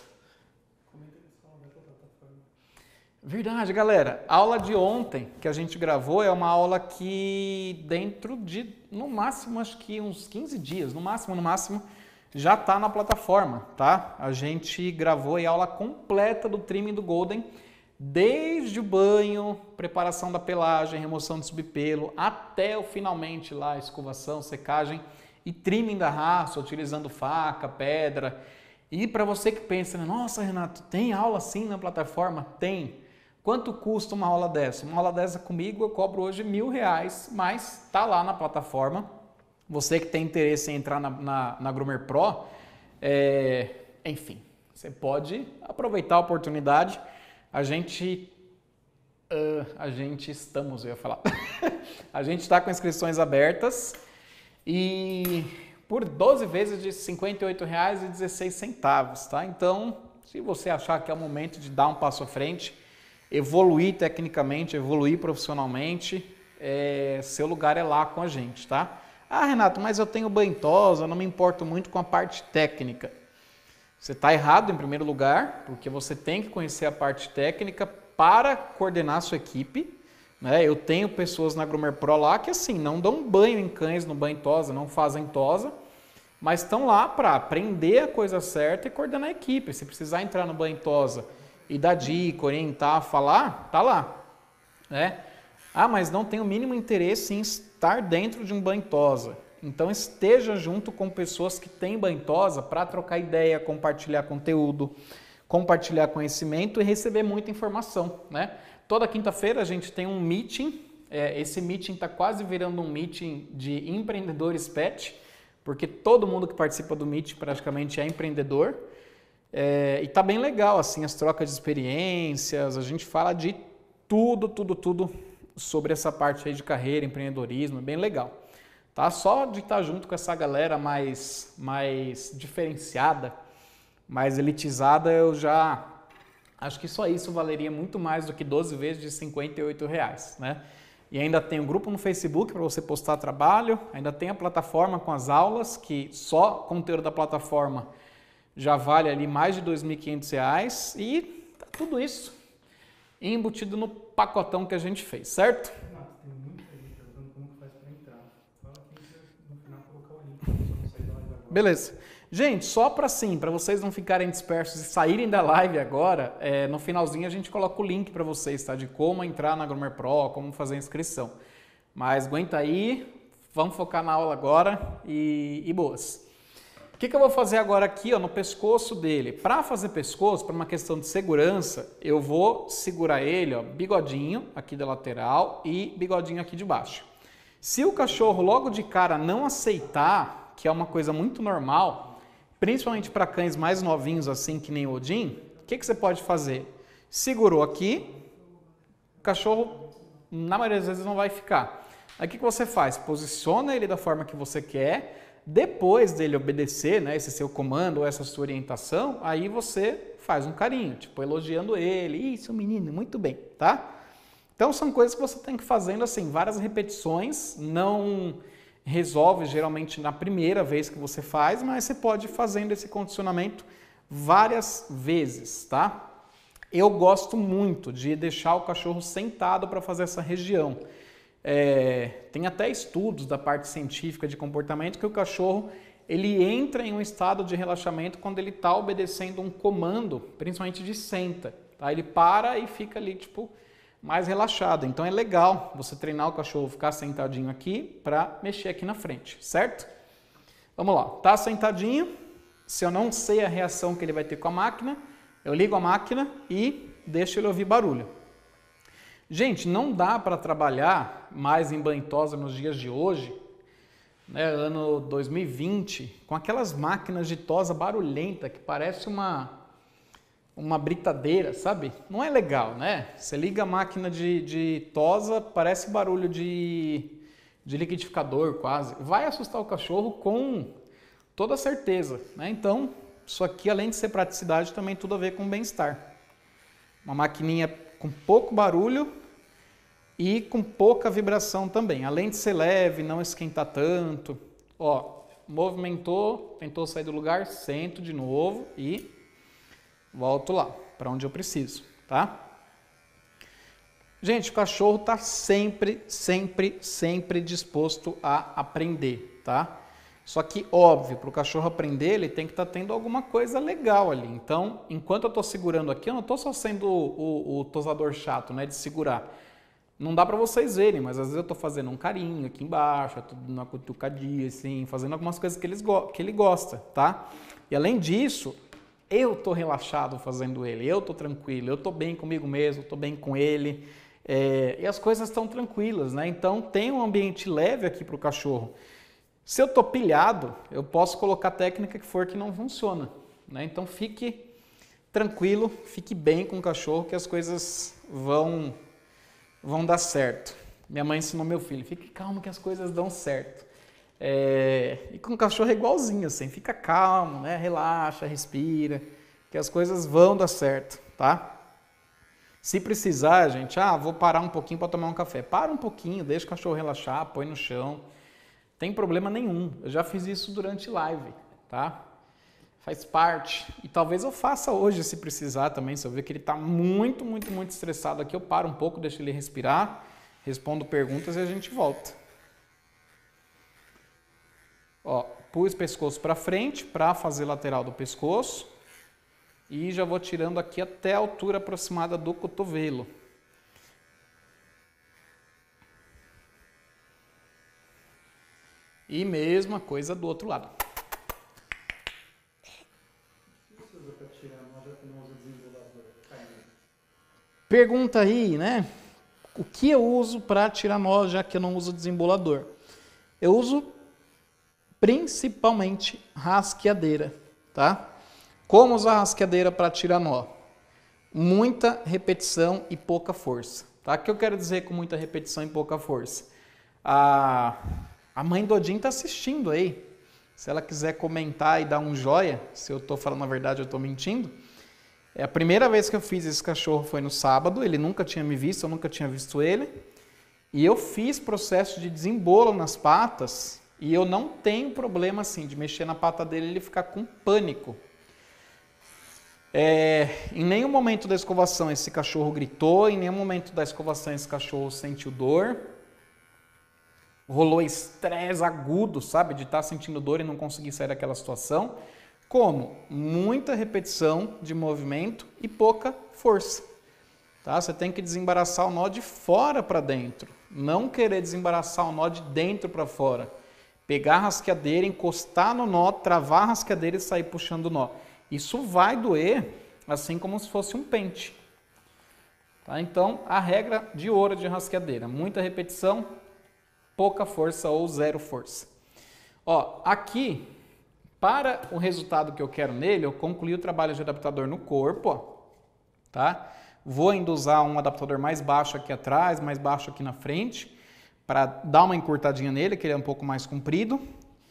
Verdade, galera. A aula de ontem que a gente gravou é uma aula que dentro de, no máximo, acho que uns quinze dias, no máximo, no máximo, já está na plataforma, tá? A gente gravou a aula completa do trimming do Golden, desde o banho, preparação da pelagem, remoção de subpelo, até o finalmente lá, escovação, secagem e trimming da raça, utilizando faca, pedra. E para você que pensa, nossa, Renato, tem aula assim na plataforma? Tem. Quanto custa uma aula dessa? Uma aula dessa comigo eu cobro hoje mil reais, mas tá lá na plataforma. Você que tem interesse em entrar na, na, na Groomer Pro, é, enfim, você pode aproveitar a oportunidade. A gente, uh, a gente estamos, eu ia falar, a gente está com inscrições abertas e por doze vezes de cinquenta e oito reais e dezesseis centavos, tá? Então, se você achar que é o momento de dar um passo à frente, evoluir tecnicamente, evoluir profissionalmente, é, seu lugar é lá com a gente, tá? Ah, Renato, mas eu tenho banho-tosa, eu não me importo muito com a parte técnica. Você está errado em primeiro lugar, porque você tem que conhecer a parte técnica para coordenar a sua equipe. Né? Eu tenho pessoas na Groomer Pro lá que assim, não dão banho em cães no banho-tosa, não fazem tosa, mas estão lá para aprender a coisa certa e coordenar a equipe. Se precisar entrar no banho-tosa e dar dica, orientar, falar, tá lá. Né? Ah, mas não tenho o mínimo interesse em estar dentro de um banho-tosa. Então esteja junto com pessoas que têm banho-tosa para trocar ideia, compartilhar conteúdo, compartilhar conhecimento e receber muita informação. Né? Toda quinta-feira a gente tem um meeting, é, esse meeting está quase virando um meeting de empreendedores pet, porque todo mundo que participa do meeting praticamente é empreendedor. É, e tá bem legal assim as trocas de experiências, a gente fala de tudo, tudo, tudo sobre essa parte aí de carreira, empreendedorismo, é bem legal. Tá? Só de estar junto com essa galera mais, mais diferenciada, mais elitizada, eu já acho que só isso valeria muito mais do que doze vezes de cinquenta e oito reais. Né? E ainda tem um grupo no Facebook para você postar trabalho, ainda tem a plataforma com as aulas, que só o conteúdo da plataforma já vale ali mais de dois mil e quinhentos reais e tá tudo isso embutido no pacotão que a gente fez, certo? Renato, tem muita gente perguntando como que faz para entrar. Fala aqui no final colocar o link para você não sair da live agora. Beleza. Gente, só para sim, para vocês não ficarem dispersos e saírem da live agora, é, no finalzinho a gente coloca o link para vocês, tá? De como entrar na Groomer Pro, como fazer a inscrição. Mas aguenta aí, vamos focar na aula agora e, e boas. O que, que eu vou fazer agora aqui ó, no pescoço dele? Para fazer pescoço, para uma questão de segurança, eu vou segurar ele, ó, bigodinho aqui da lateral e bigodinho aqui de baixo. Se o cachorro logo de cara não aceitar, que é uma coisa muito normal, principalmente para cães mais novinhos assim que nem o Odin, o que, que você pode fazer? Segurou aqui, o cachorro na maioria das vezes não vai ficar. Aí o que, que você faz? Posiciona ele da forma que você quer. Depois dele obedecer, né, esse seu comando ou essa sua orientação, aí você faz um carinho, tipo elogiando ele, isso menino, muito bem, tá? Então são coisas que você tem que ir fazendo assim, várias repetições, não resolve geralmente na primeira vez que você faz, mas você pode ir fazendo esse condicionamento várias vezes, tá? Eu gosto muito de deixar o cachorro sentado para fazer essa região. É, tem até estudos da parte científica de comportamento que o cachorro ele entra em um estado de relaxamento quando ele está obedecendo um comando, principalmente de senta. Tá? Ele para e fica ali tipo mais relaxado. Então é legal você treinar o cachorro ficar sentadinho aqui para mexer aqui na frente, certo? Vamos lá, tá sentadinho. Se eu não sei a reação que ele vai ter com a máquina, eu ligo a máquina e deixo ele ouvir barulho. Gente, não dá para trabalhar mais em banho-tosa nos dias de hoje, né, ano dois mil e vinte, com aquelas máquinas de tosa barulhenta que parece uma, uma britadeira, sabe? Não é legal, né? Você liga a máquina de, de tosa, parece barulho de, de liquidificador quase. Vai assustar o cachorro com toda certeza, né? Então, isso aqui, além de ser praticidade, também tudo a ver com bem-estar. Uma maquininha com pouco barulho e com pouca vibração também. Além de ser leve, não esquentar tanto. Ó, movimentou, tentou sair do lugar, sento de novo e volto lá, para onde eu preciso, tá? Gente, o cachorro está sempre, sempre, sempre disposto a aprender, tá? Só que, óbvio, para o cachorro aprender, ele tem que estar tá tendo alguma coisa legal ali. Então, enquanto eu estou segurando aqui, eu não estou só sendo o, o, o tosador chato, né, de segurar. Não dá para vocês verem, mas às vezes eu estou fazendo um carinho aqui embaixo, eu tô dando uma cutucadinha, assim, fazendo algumas coisas que, eles que ele gosta, tá? E além disso, eu estou relaxado fazendo ele, eu estou tranquilo, eu estou bem comigo mesmo, estou bem com ele, é, e as coisas estão tranquilas, né? Então tem um ambiente leve aqui para o cachorro. Se eu estou pilhado, eu posso colocar a técnica que for que não funciona, né? Então fique tranquilo, fique bem com o cachorro que as coisas vão... vão dar certo. Minha mãe ensinou meu filho, fique calmo que as coisas dão certo. É... E com o cachorro é igualzinho, assim, fica calmo, né? Relaxa, respira, que as coisas vão dar certo, tá? Se precisar, gente, ah, vou parar um pouquinho para tomar um café. Para um pouquinho, deixa o cachorro relaxar, põe no chão. tem problema nenhum. Eu já fiz isso durante live, tá? Faz parte. E talvez eu faça hoje, se precisar também. Se eu ver que ele está muito, muito, muito estressado aqui, eu paro um pouco, deixo ele respirar, respondo perguntas e a gente volta. Ó, pus o pescoço para frente para fazer lateral do pescoço. E já vou tirando aqui até a altura aproximada do cotovelo. E mesma coisa do outro lado. Pergunta aí, né? O que eu uso para tirar nó, já que eu não uso desembolador? Eu uso principalmente rasqueadeira, tá? Como usar rasqueadeira para tirar nó? Muita repetição e pouca força, tá? O que eu quero dizer com muita repetição e pouca força? A, a mãe do Odin está assistindo aí. Se ela quiser comentar e dar um joia, se eu estou falando a verdade ou estou mentindo. É a primeira vez que eu fiz esse cachorro foi no sábado, ele nunca tinha me visto, eu nunca tinha visto ele. E eu fiz processo de desembolo nas patas e eu não tenho problema assim de mexer na pata dele e ele ficar com pânico. É, em nenhum momento da escovação esse cachorro gritou, em nenhum momento da escovação esse cachorro sentiu dor. Rolou estresse agudo, sabe, de estar sentindo dor e não conseguir sair daquela situação. Como? Muita repetição de movimento e pouca força. Tá? Você tem que desembaraçar o nó de fora para dentro, não querer desembaraçar o nó de dentro para fora. Pegar a rasqueadeira, encostar no nó, travar a rasqueadeira e sair puxando o nó. Isso vai doer, assim como se fosse um pente. Tá? Então, a regra de ouro de rasqueadeira, muita repetição, pouca força ou zero força. Ó, aqui, para o resultado que eu quero nele, eu concluí o trabalho de adaptador no corpo, ó, tá? Vou ainda usar um adaptador mais baixo aqui atrás, mais baixo aqui na frente, para dar uma encurtadinha nele, que ele é um pouco mais comprido.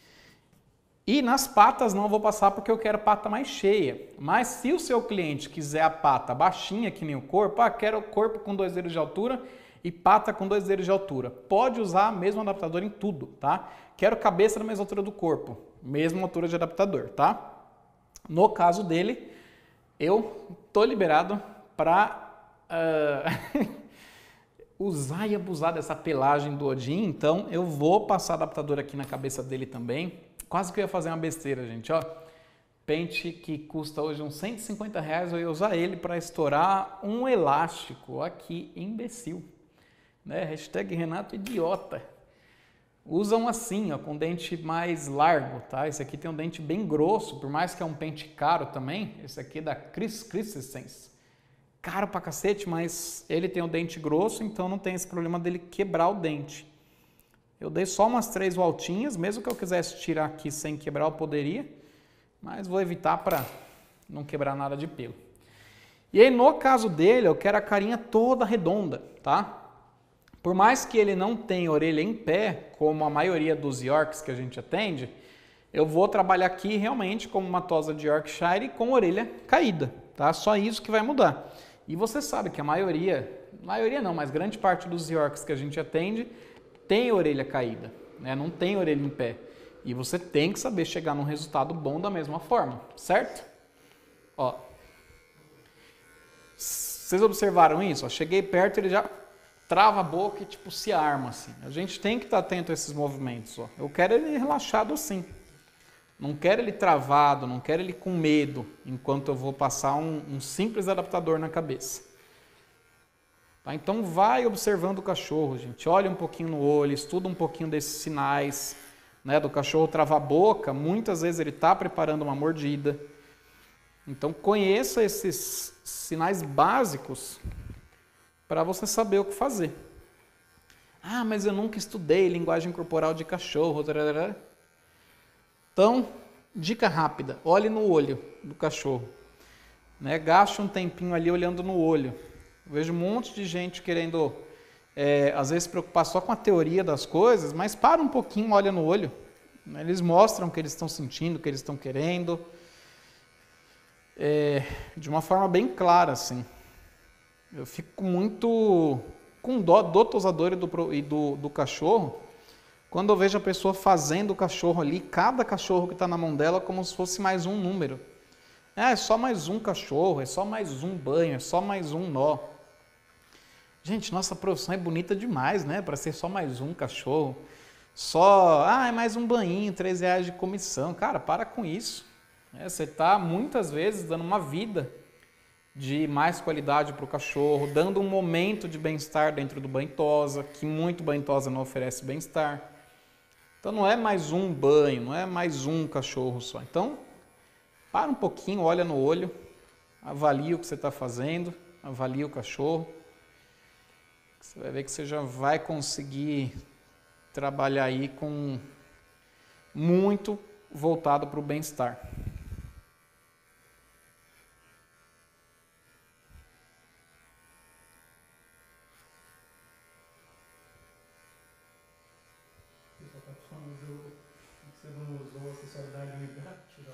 E nas patas não vou passar porque eu quero pata mais cheia. Mas se o seu cliente quiser a pata baixinha, que nem o corpo, ah, quero o corpo com dois dedos de altura e pata com dois dedos de altura. Pode usar o mesmo adaptador em tudo, tá? Quero cabeça na mesma altura do corpo, mesma altura de adaptador, tá? No caso dele, eu tô liberado para uh, usar e abusar dessa pelagem do Odin, então eu vou passar adaptador aqui na cabeça dele também. Quase que eu ia fazer uma besteira, gente, ó. Pente que custa hoje uns cento e cinquenta reais, eu ia usar ele para estourar um elástico. Aqui, imbecil. Né? Hashtag Renato idiota. Usam assim, ó, com dente mais largo, tá? Esse aqui tem um dente bem grosso, por mais que é um pente caro também. Esse aqui é da Chris Christensen. Caro pra cacete, mas ele tem um dente grosso, então não tem esse problema dele quebrar o dente. Eu dei só umas três voltinhas, mesmo que eu quisesse tirar aqui sem quebrar, eu poderia, mas vou evitar para não quebrar nada de pelo. E aí, no caso dele, eu quero a carinha toda redonda, tá? Por mais que ele não tenha orelha em pé, como a maioria dos Yorks que a gente atende, eu vou trabalhar aqui realmente como uma tosa de Yorkshire com orelha caída, tá? Só isso que vai mudar. E você sabe que a maioria, maioria não, mas grande parte dos Yorks que a gente atende tem orelha caída, né? Não tem orelha em pé. E você tem que saber chegar num resultado bom da mesma forma, certo? Ó. Vocês observaram isso? Ó, cheguei perto, ele já trava a boca e tipo se arma assim. A gente tem que estar atento a esses movimentos. Ó. Eu quero ele relaxado assim. Não quero ele travado, não quero ele com medo, enquanto eu vou passar um, um simples adaptador na cabeça. Tá? Então vai observando o cachorro, gente. Olha um pouquinho no olho, estuda um pouquinho desses sinais, né, do cachorro travar a boca. Muitas vezes ele está preparando uma mordida. Então conheça esses sinais básicos para você saber o que fazer. Ah, mas eu nunca estudei linguagem corporal de cachorro. Então, dica rápida, olhe no olho do cachorro. Né? Gaste um tempinho ali olhando no olho. Eu vejo um monte de gente querendo, é, às vezes, se preocupar só com a teoria das coisas, mas para um pouquinho, olha no olho. Eles mostram o que eles estão sentindo, o que eles estão querendo, é, de uma forma bem clara, assim. Eu fico muito com dó do tosador e do, e do, do cachorro, Quando eu vejo a pessoa fazendo o cachorro ali, cada cachorro que está na mão dela como se fosse mais um número. É, é só mais um cachorro, é só mais um banho, é só mais um nó. Gente, nossa profissão é bonita demais, né? Para ser só mais um cachorro. Só, ah, é mais um banhinho, três reais de comissão. Cara, para com isso. É, você está muitas vezes dando uma vida de mais qualidade para o cachorro, dando um momento de bem-estar dentro do banho-tosa, que muito banho-tosa não oferece bem-estar. Então não é mais um banho, não é mais um cachorro só. Então, para um pouquinho, olha no olho, avalia o que você está fazendo, avalia o cachorro. Você vai ver que você já vai conseguir trabalhar aí com muito voltado para o bem-estar. O pessoal está falando que você não usou o acessório da Aline para tirar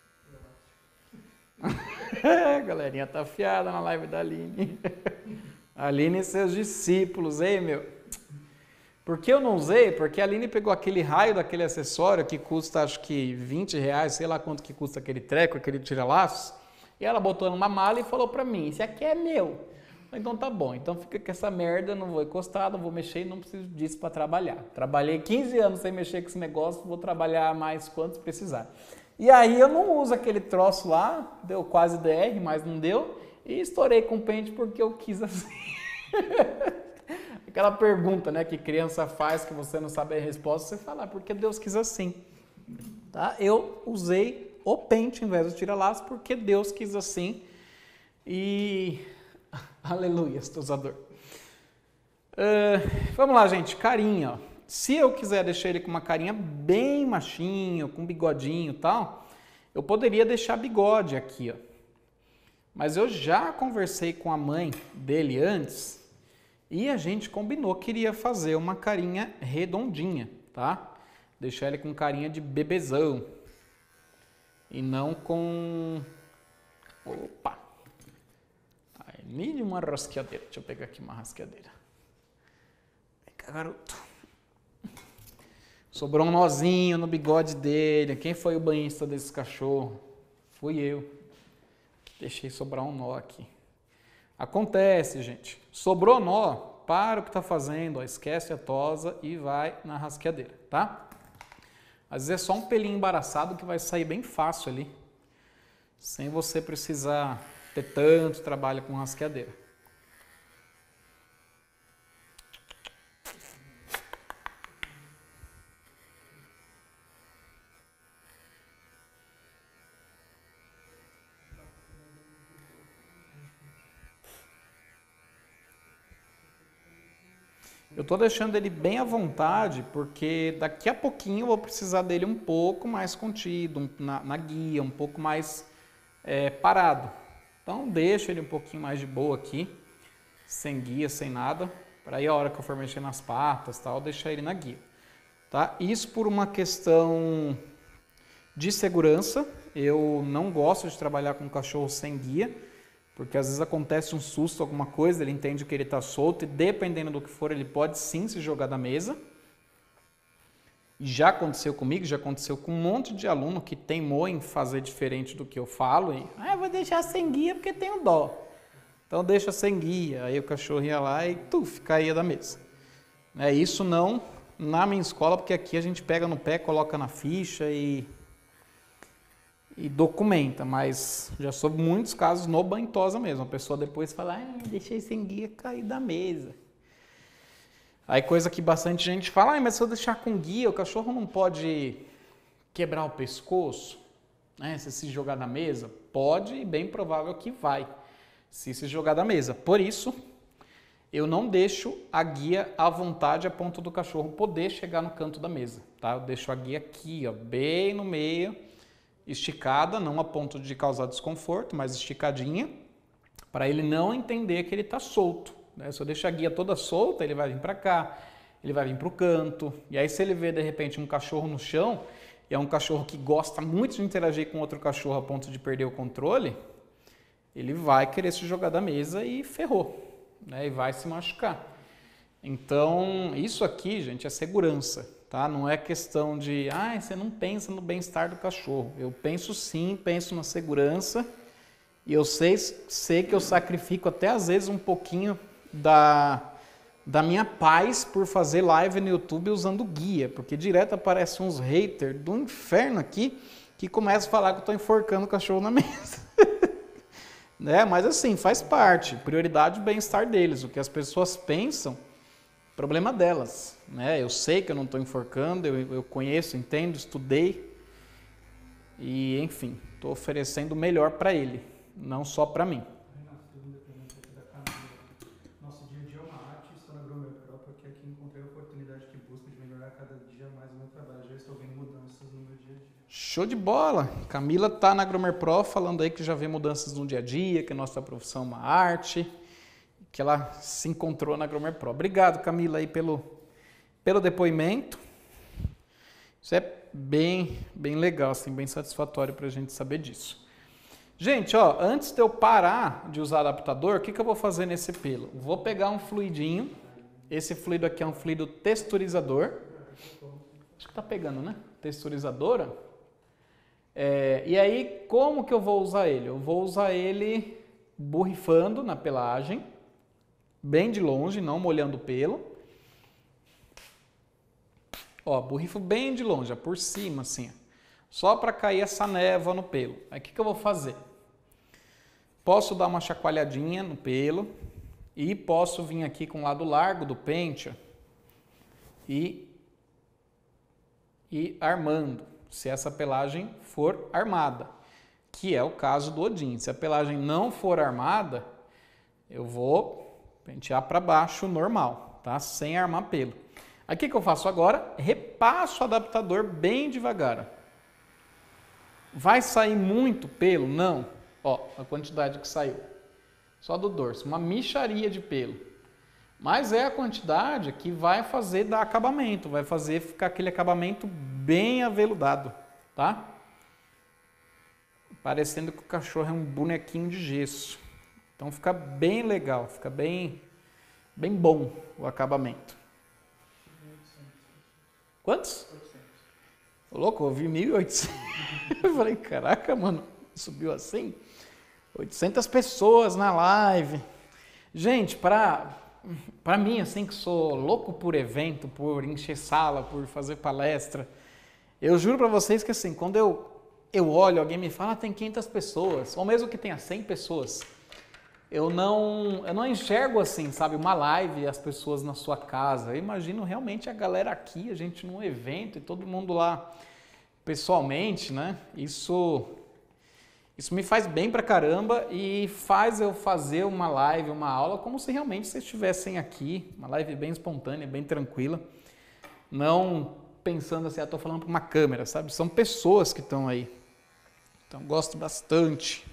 o elástico. É, galerinha, tá afiada na live da Aline. Aline e seus discípulos, hein, meu? Por que eu não usei? Porque a Aline pegou aquele raio daquele acessório que custa acho que vinte reais, sei lá quanto que custa aquele treco, aquele tira-laços, e ela botou numa mala e falou pra mim, esse aqui é meu. Então tá bom, então fica com essa merda, não vou encostar, não vou mexer e não preciso disso para trabalhar. Trabalhei quinze anos sem mexer com esse negócio, vou trabalhar mais quantos precisar. E aí eu não uso aquele troço lá, deu quase D R, mas não deu, e estourei com o pente porque eu quis assim. Aquela pergunta, né, que criança faz que você não sabe a resposta, você fala, porque Deus quis assim. Tá? Eu usei o pente em vez do tira-laço porque Deus quis assim. E aleluia, tosador. Uh, vamos lá, gente, carinha. Ó. Se eu quiser deixar ele com uma carinha bem machinho, com bigodinho e tal, eu poderia deixar bigode aqui, ó. Mas eu já conversei com a mãe dele antes e a gente combinou que iria fazer uma carinha redondinha, tá? Deixar ele com carinha de bebezão e não com... Opa! I need uma rasqueadeira. Deixa eu pegar aqui uma rasqueadeira. Vem cá, garoto. Sobrou um nozinho no bigode dele. Quem foi o banhista desse cachorro? Fui eu. Deixei sobrar um nó aqui. Acontece, gente. Sobrou nó, para o que está fazendo, ó, esquece a tosa e vai na rasqueadeira, tá? Às vezes é só um pelinho embaraçado que vai sair bem fácil ali, sem você precisar ter tanto trabalho com rasqueadeira. Eu estou deixando ele bem à vontade, porque daqui a pouquinho eu vou precisar dele um pouco mais contido, um, na, na guia, um pouco mais é, parado. Então deixo ele um pouquinho mais de boa aqui, sem guia, sem nada, para aí a hora que eu for mexer nas patas, tal, deixar ele na guia. Tá? Isso por uma questão de segurança. Eu não gosto de trabalhar com cachorro sem guia, porque às vezes acontece um susto, alguma coisa, ele entende que ele está solto e dependendo do que for, ele pode sim se jogar da mesa. E já aconteceu comigo, já aconteceu com um monte de aluno que teimou em fazer diferente do que eu falo. E, ah, eu vou deixar sem guia porque tenho dó. Então deixa sem guia. Aí o cachorro ia lá e tuf, caía da mesa. É isso não na minha escola, porque aqui a gente pega no pé, coloca na ficha e... e documenta, mas já soube muitos casos no banho-tosa mesmo. A pessoa depois fala, ah, deixei sem guia cair da mesa. Aí coisa que bastante gente fala, ah, mas se eu deixar com guia, o cachorro não pode quebrar o pescoço, né? Se se jogar da mesa? Pode e bem provável que vai, se se jogar da mesa. Por isso, eu não deixo a guia à vontade a ponto do cachorro poder chegar no canto da mesa, tá? Eu deixo a guia aqui, ó, bem no meio, esticada, não a ponto de causar desconforto, mas esticadinha, para ele não entender que ele está solto. Né? Se eu deixar a guia toda solta, ele vai vir para cá, ele vai vir para o canto, e aí se ele vê de repente um cachorro no chão, e é um cachorro que gosta muito de interagir com outro cachorro a ponto de perder o controle, ele vai querer se jogar da mesa e ferrou, né? E vai se machucar. Então, isso aqui, gente, é segurança. tá? Não é questão de, ah, você não pensa no bem-estar do cachorro. Eu penso sim, penso na segurança e eu sei, sei que eu sacrifico até às vezes um pouquinho da, da minha paz por fazer live no YouTube usando guia, porque direto aparece uns haters do inferno aqui que começam a falar que eu estou enforcando o cachorro na mesa. Né? Mas assim, faz parte, prioridade o bem-estar deles, o que as pessoas pensam, problema delas, né? Eu sei que eu não estou enforcando, eu, eu conheço, entendo, estudei e, enfim, estou oferecendo o melhor para ele, não só para mim. Nosso dia a dia é uma arte, estou na Gromer Pro, porque aqui encontrei a oportunidade que busco de melhorar cada dia mais o meu trabalho. Já estou vendo mudanças no meu dia a dia. Show de bola! Camila tá na Gromer Pro falando aí que já vê mudanças no dia a dia, que a nossa profissão é uma arte, que ela se encontrou na Gromer Pro. Obrigado, Camila, aí pelo, pelo depoimento. Isso é bem, bem legal, assim, bem satisfatório para a gente saber disso. Gente, ó, antes de eu parar de usar adaptador, o que, que eu vou fazer nesse pelo? Vou pegar um fluidinho. Esse fluido aqui é um fluido texturizador. Acho que tá pegando, né? Texturizadora. É, e aí, como que eu vou usar ele? Eu vou usar ele borrifando na pelagem, bem de longe, não molhando o pelo. Ó, borrifo bem de longe, ó, por cima, assim, só para cair essa névoa no pelo. Aí, o que, que eu vou fazer? Posso dar uma chacoalhadinha no pelo e posso vir aqui com o lado largo do pente, ó, e ir armando, se essa pelagem for armada, que é o caso do Odin. Se a pelagem não for armada, eu vou pentear para baixo normal, tá? Sem armar pelo. Aí o que, que eu faço agora? Repasso o adaptador bem devagar. Vai sair muito pelo? Não. Ó, a quantidade que saiu. Só do dorso, uma mixaria de pelo. Mas é a quantidade que vai fazer dar acabamento, vai fazer ficar aquele acabamento bem aveludado, tá? Parecendo que o cachorro é um bonequinho de gesso. Então fica bem legal, fica bem, bem bom o acabamento. Quantos? Ô, louco, eu vi mil e oitocentos. Eu falei, caraca, mano, subiu assim? oitocentas pessoas na live. Gente, para para mim, assim, que sou louco por evento, por encher sala, por fazer palestra, eu juro para vocês que assim, quando eu, eu olho, alguém me fala, ah, tem quinhentas pessoas, ou mesmo que tenha cem pessoas, eu não, eu não enxergo assim, sabe, uma live, as pessoas na sua casa. Eu imagino realmente a galera aqui, a gente num evento e todo mundo lá pessoalmente, né? Isso... Isso me faz bem pra caramba e faz eu fazer uma live, uma aula, como se realmente vocês estivessem aqui, uma live bem espontânea, bem tranquila, não pensando assim, ah, tô falando para uma câmera, sabe? São pessoas que estão aí. Então, gosto bastante.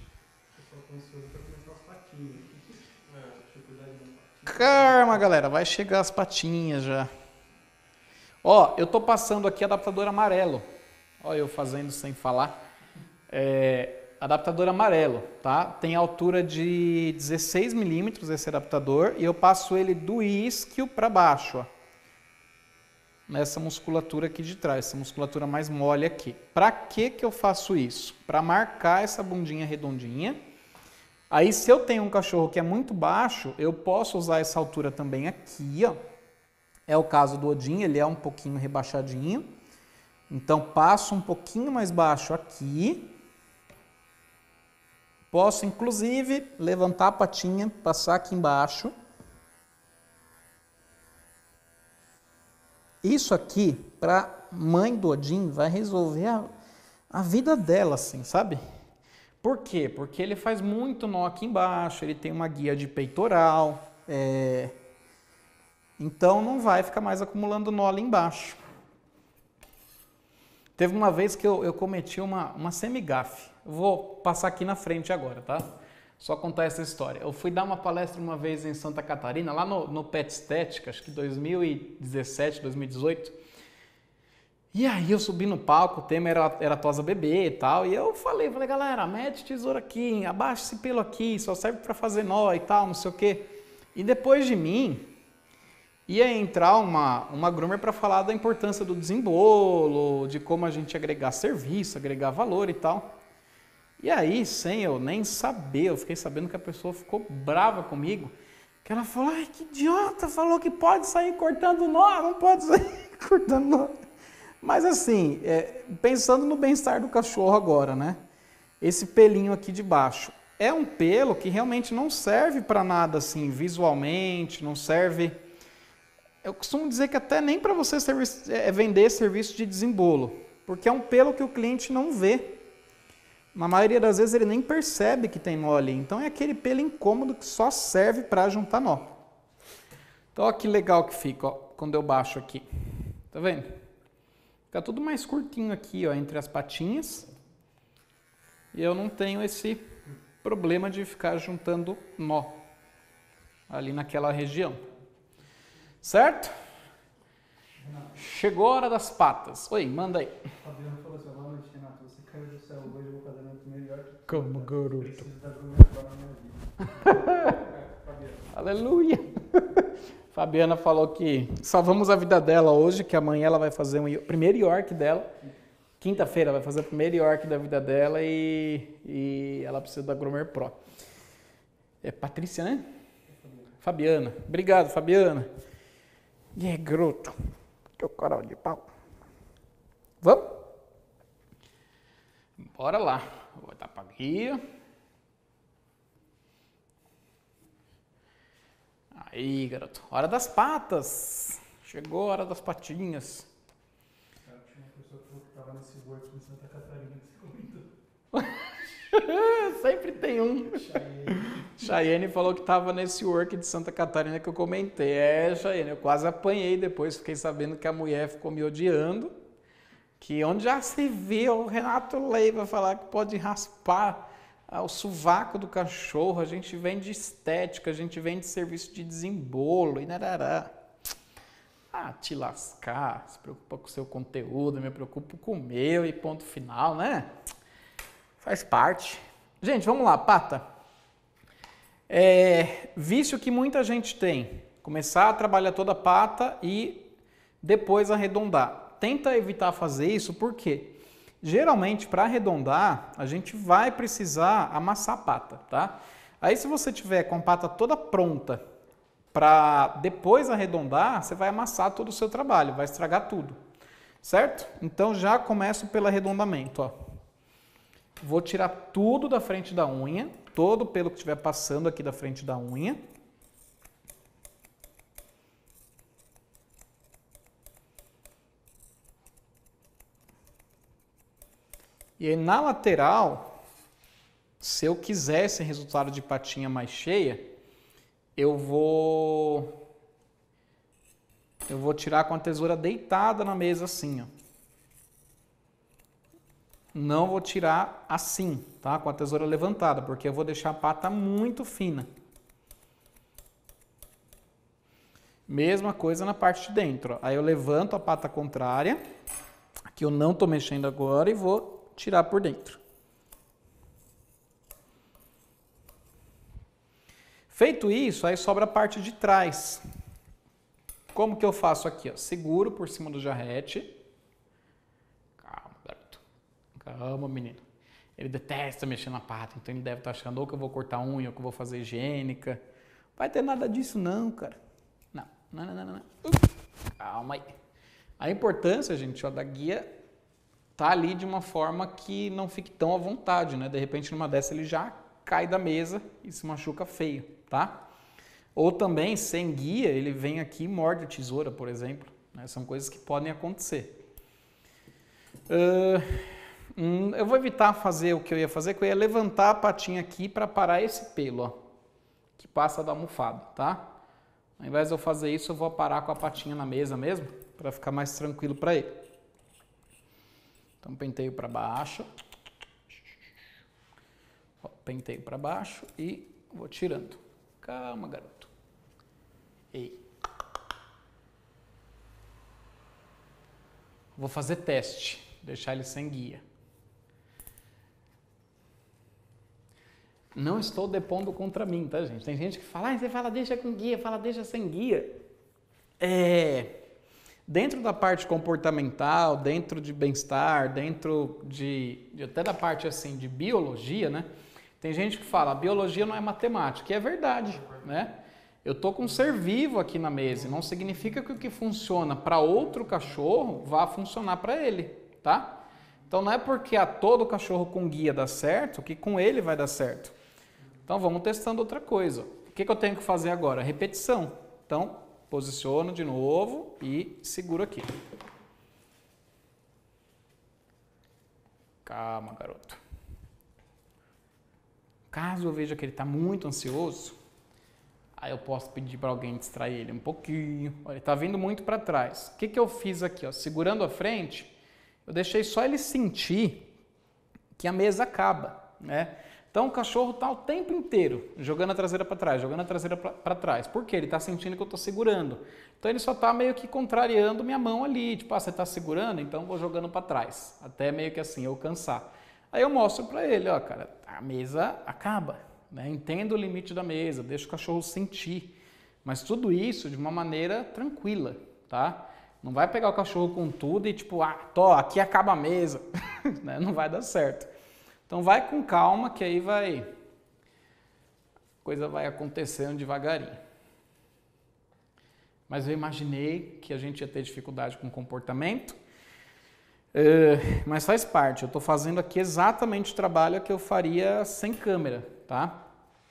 Calma, galera, vai chegar as patinhas já. Ó, eu tô passando aqui adaptador amarelo. Ó, eu fazendo sem falar. É... Adaptador amarelo, tá? Tem altura de dezesseis milímetros esse adaptador e eu passo ele do isquio para baixo, ó. Nessa musculatura aqui de trás, essa musculatura mais mole aqui. Para que que eu faço isso? Para marcar essa bundinha redondinha. Aí se eu tenho um cachorro que é muito baixo, eu posso usar essa altura também aqui, ó. É o caso do Odin, ele é um pouquinho rebaixadinho. Então passo um pouquinho mais baixo aqui. Posso, inclusive, levantar a patinha, passar aqui embaixo. Isso aqui, para mãe do Odin, vai resolver a, a vida dela, assim, sabe? Por quê? Porque ele faz muito nó aqui embaixo, ele tem uma guia de peitoral, é... então não vai ficar mais acumulando nó ali embaixo. Teve uma vez que eu, eu cometi uma, uma semi-gafe. Vou passar aqui na frente agora, tá? Só contar essa história. Eu fui dar uma palestra uma vez em Santa Catarina, lá no, no Pet Estética, acho que dois mil e dezessete, dois mil e dezoito. E aí eu subi no palco, o tema era, era tosa bebê e tal, e eu falei, falei, galera, mete tesoura aqui, abaixa esse pelo aqui, só serve para fazer nó e tal, não sei o quê. E depois de mim, ia entrar uma, uma groomer para falar da importância do desembolo, de como a gente agregar serviço, agregar valor e tal. E aí, sem eu nem saber, eu fiquei sabendo que a pessoa ficou brava comigo, que ela falou, ai, que idiota, falou que pode sair cortando nó, não pode sair cortando nó. Mas assim, é, pensando no bem-estar do cachorro agora, né? Esse pelinho aqui de baixo é um pelo que realmente não serve para nada assim, visualmente, não serve... Eu costumo dizer que até nem para você serviço, é, vender serviço de desembolo, porque é um pelo que o cliente não vê. Na maioria das vezes ele nem percebe que tem nó ali. Então é aquele pelo incômodo que só serve para juntar nó. Então olha que legal que fica, ó, quando eu baixo aqui. Tá vendo? Fica tudo mais curtinho aqui, ó, entre as patinhas. E eu não tenho esse problema de ficar juntando nó ali naquela região. Certo? Chegou a hora das patas. Oi, manda aí. Fabiano falou assim, boa noite, Renato. Você caiu do céu hoje, eu vou fazer muito melhor. Como garoto. Preciso da Groomer Pro na minha vida. Aleluia. Fabiana falou que salvamos a vida dela hoje, que amanhã ela vai fazer o primeiro York dela. Quinta-feira vai fazer o primeiro York da vida dela e, e ela precisa da Groomer Pro. É Patrícia, né? Fabiana. Obrigado, Fabiana. E é groto. Teu coral de pau. Vamos? Bora lá. Vou botar pra guia. Aí, garoto. Hora das patas. Chegou a hora das patinhas. Cara, tinha uma pessoa que falou que tava nesse work em Santa Catarina que você comentou. Sempre tem um. Chayenne. Chayenne falou que estava nesse work de Santa Catarina que eu comentei. É, Chayenne, eu quase apanhei depois, fiquei sabendo que a mulher ficou me odiando. Que onde já se viu o Renato Leiva falar que pode raspar o sovaco do cachorro, a gente vende estética, a gente vende serviço de desembolo e narará. Ah, te lascar, se preocupa com o seu conteúdo, eu me preocupo com o meu e ponto final, né? Faz parte. Gente, vamos lá, pata. É, vício que muita gente tem, começar a trabalhar toda a pata e depois arredondar. Tenta evitar fazer isso, por quê? Geralmente, para arredondar, a gente vai precisar amassar a pata, tá? Aí, se você tiver com a pata toda pronta para depois arredondar, você vai amassar todo o seu trabalho, vai estragar tudo, certo? Então, já começo pelo arredondamento, ó. Vou tirar tudo da frente da unha, todo o pelo que estiver passando aqui da frente da unha. E aí, na lateral, se eu quiser esse resultado de patinha mais cheia, eu vou, eu vou tirar com a tesoura deitada na mesa assim, ó. Não vou tirar assim, tá? Com a tesoura levantada, porque eu vou deixar a pata muito fina. Mesma coisa na parte de dentro, ó. Aí eu levanto a pata contrária, que eu não tô mexendo agora, e vou tirar por dentro. Feito isso, aí sobra a parte de trás. Como que eu faço aqui? Ó? Seguro por cima do jarrete. Calma, garoto. Calma, menino. Ele detesta mexer na pata, então ele deve estar achando ou que eu vou cortar unha, ou que eu vou fazer higiênica. Não vai ter nada disso não, cara. Não, não, não, não, não. Calma aí. A importância, gente, ó, da guia tá ali de uma forma que não fique tão à vontade, né? De repente, numa dessa, ele já cai da mesa e se machuca feio, tá? Ou também, sem guia, ele vem aqui e morde a tesoura, por exemplo. Né? São coisas que podem acontecer. Uh, hum, eu vou evitar fazer o que eu ia fazer, que eu ia levantar a patinha aqui para parar esse pelo, ó, que passa da almofada, tá? Ao invés de eu fazer isso, eu vou parar com a patinha na mesa mesmo, para ficar mais tranquilo para ele. Então, penteio para baixo, ó, penteio para baixo e vou tirando. Calma, garoto. Ei. Vou fazer teste, deixar ele sem guia. Não estou depondo contra mim, tá, gente? Tem gente que fala, ah, você fala deixa com guia, fala deixa sem guia. é, dentro da parte comportamental, dentro de bem-estar, dentro de, de até da parte assim de biologia, né? Tem gente que fala, a biologia não é matemática, e é verdade, né? Eu tô com um ser vivo aqui na mesa, não significa que o que funciona para outro cachorro vá funcionar para ele, tá? Então não é porque a todo cachorro com guia dá certo que com ele vai dar certo. Então vamos testando outra coisa. O que, que eu tenho que fazer agora? Repetição. Então posiciono de novo e seguro aqui. Calma, garoto. Caso eu veja que ele está muito ansioso, aí eu posso pedir para alguém distrair ele um pouquinho. Olha, ele está vindo muito para trás. O que, que eu fiz aqui? Ó? Segurando a frente, eu deixei só ele sentir que a mesa acaba, né? Então o cachorro está o tempo inteiro jogando a traseira para trás, jogando a traseira para trás. Por quê? Ele está sentindo que eu estou segurando. Então ele só está meio que contrariando minha mão ali. Tipo, ah, você está segurando? Então eu vou jogando para trás. Até meio que assim, eu cansar. Aí eu mostro para ele, ó, cara, a mesa acaba, né? Entenda o limite da mesa, deixa o cachorro sentir. Mas tudo isso de uma maneira tranquila, tá? Não vai pegar o cachorro com tudo e tipo, ah, tô, aqui acaba a mesa. Não vai dar certo. Então vai com calma que aí vai, a coisa vai acontecendo devagarinho. Mas eu imaginei que a gente ia ter dificuldade com o comportamento, uh, mas faz parte. Eu estou fazendo aqui exatamente o trabalho que eu faria sem câmera, tá?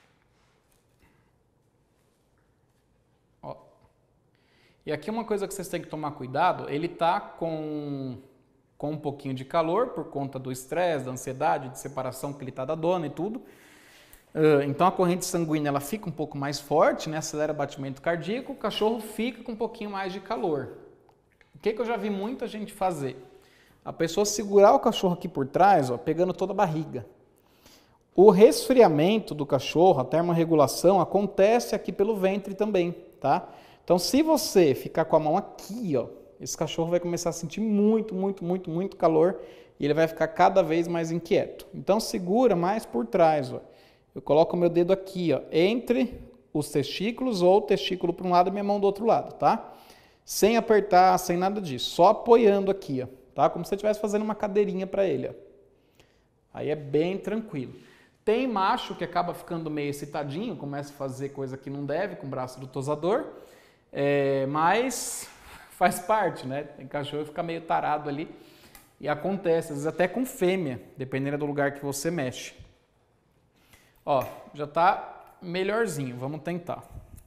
Ó. E aqui uma coisa que vocês têm que tomar cuidado, ele está com... com um pouquinho de calor, por conta do estresse, da ansiedade, de separação que ele está da dona e tudo. Então a corrente sanguínea ela fica um pouco mais forte, né? Acelera o batimento cardíaco, o cachorro fica com um pouquinho mais de calor. O que, que eu já vi muita gente fazer? A pessoa segurar o cachorro aqui por trás, ó, pegando toda a barriga. O resfriamento do cachorro, a termorregulação, acontece aqui pelo ventre também, tá? Então se você ficar com a mão aqui, ó, esse cachorro vai começar a sentir muito, muito, muito, muito calor e ele vai ficar cada vez mais inquieto. Então segura mais por trás, ó. Eu coloco o meu dedo aqui, ó, entre os testículos ou o testículo para um lado e minha mão do outro lado, tá? Sem apertar, sem nada disso, só apoiando aqui, ó, tá? Como se você estivesse fazendo uma cadeirinha para ele, ó. Aí é bem tranquilo. Tem macho que acaba ficando meio excitadinho, começa a fazer coisa que não deve com o braço do tosador, é, mas faz parte, né? Tem cachorro que fica meio tarado ali e acontece, às vezes até com fêmea, dependendo do lugar que você mexe. Ó, já tá melhorzinho, vamos tentar.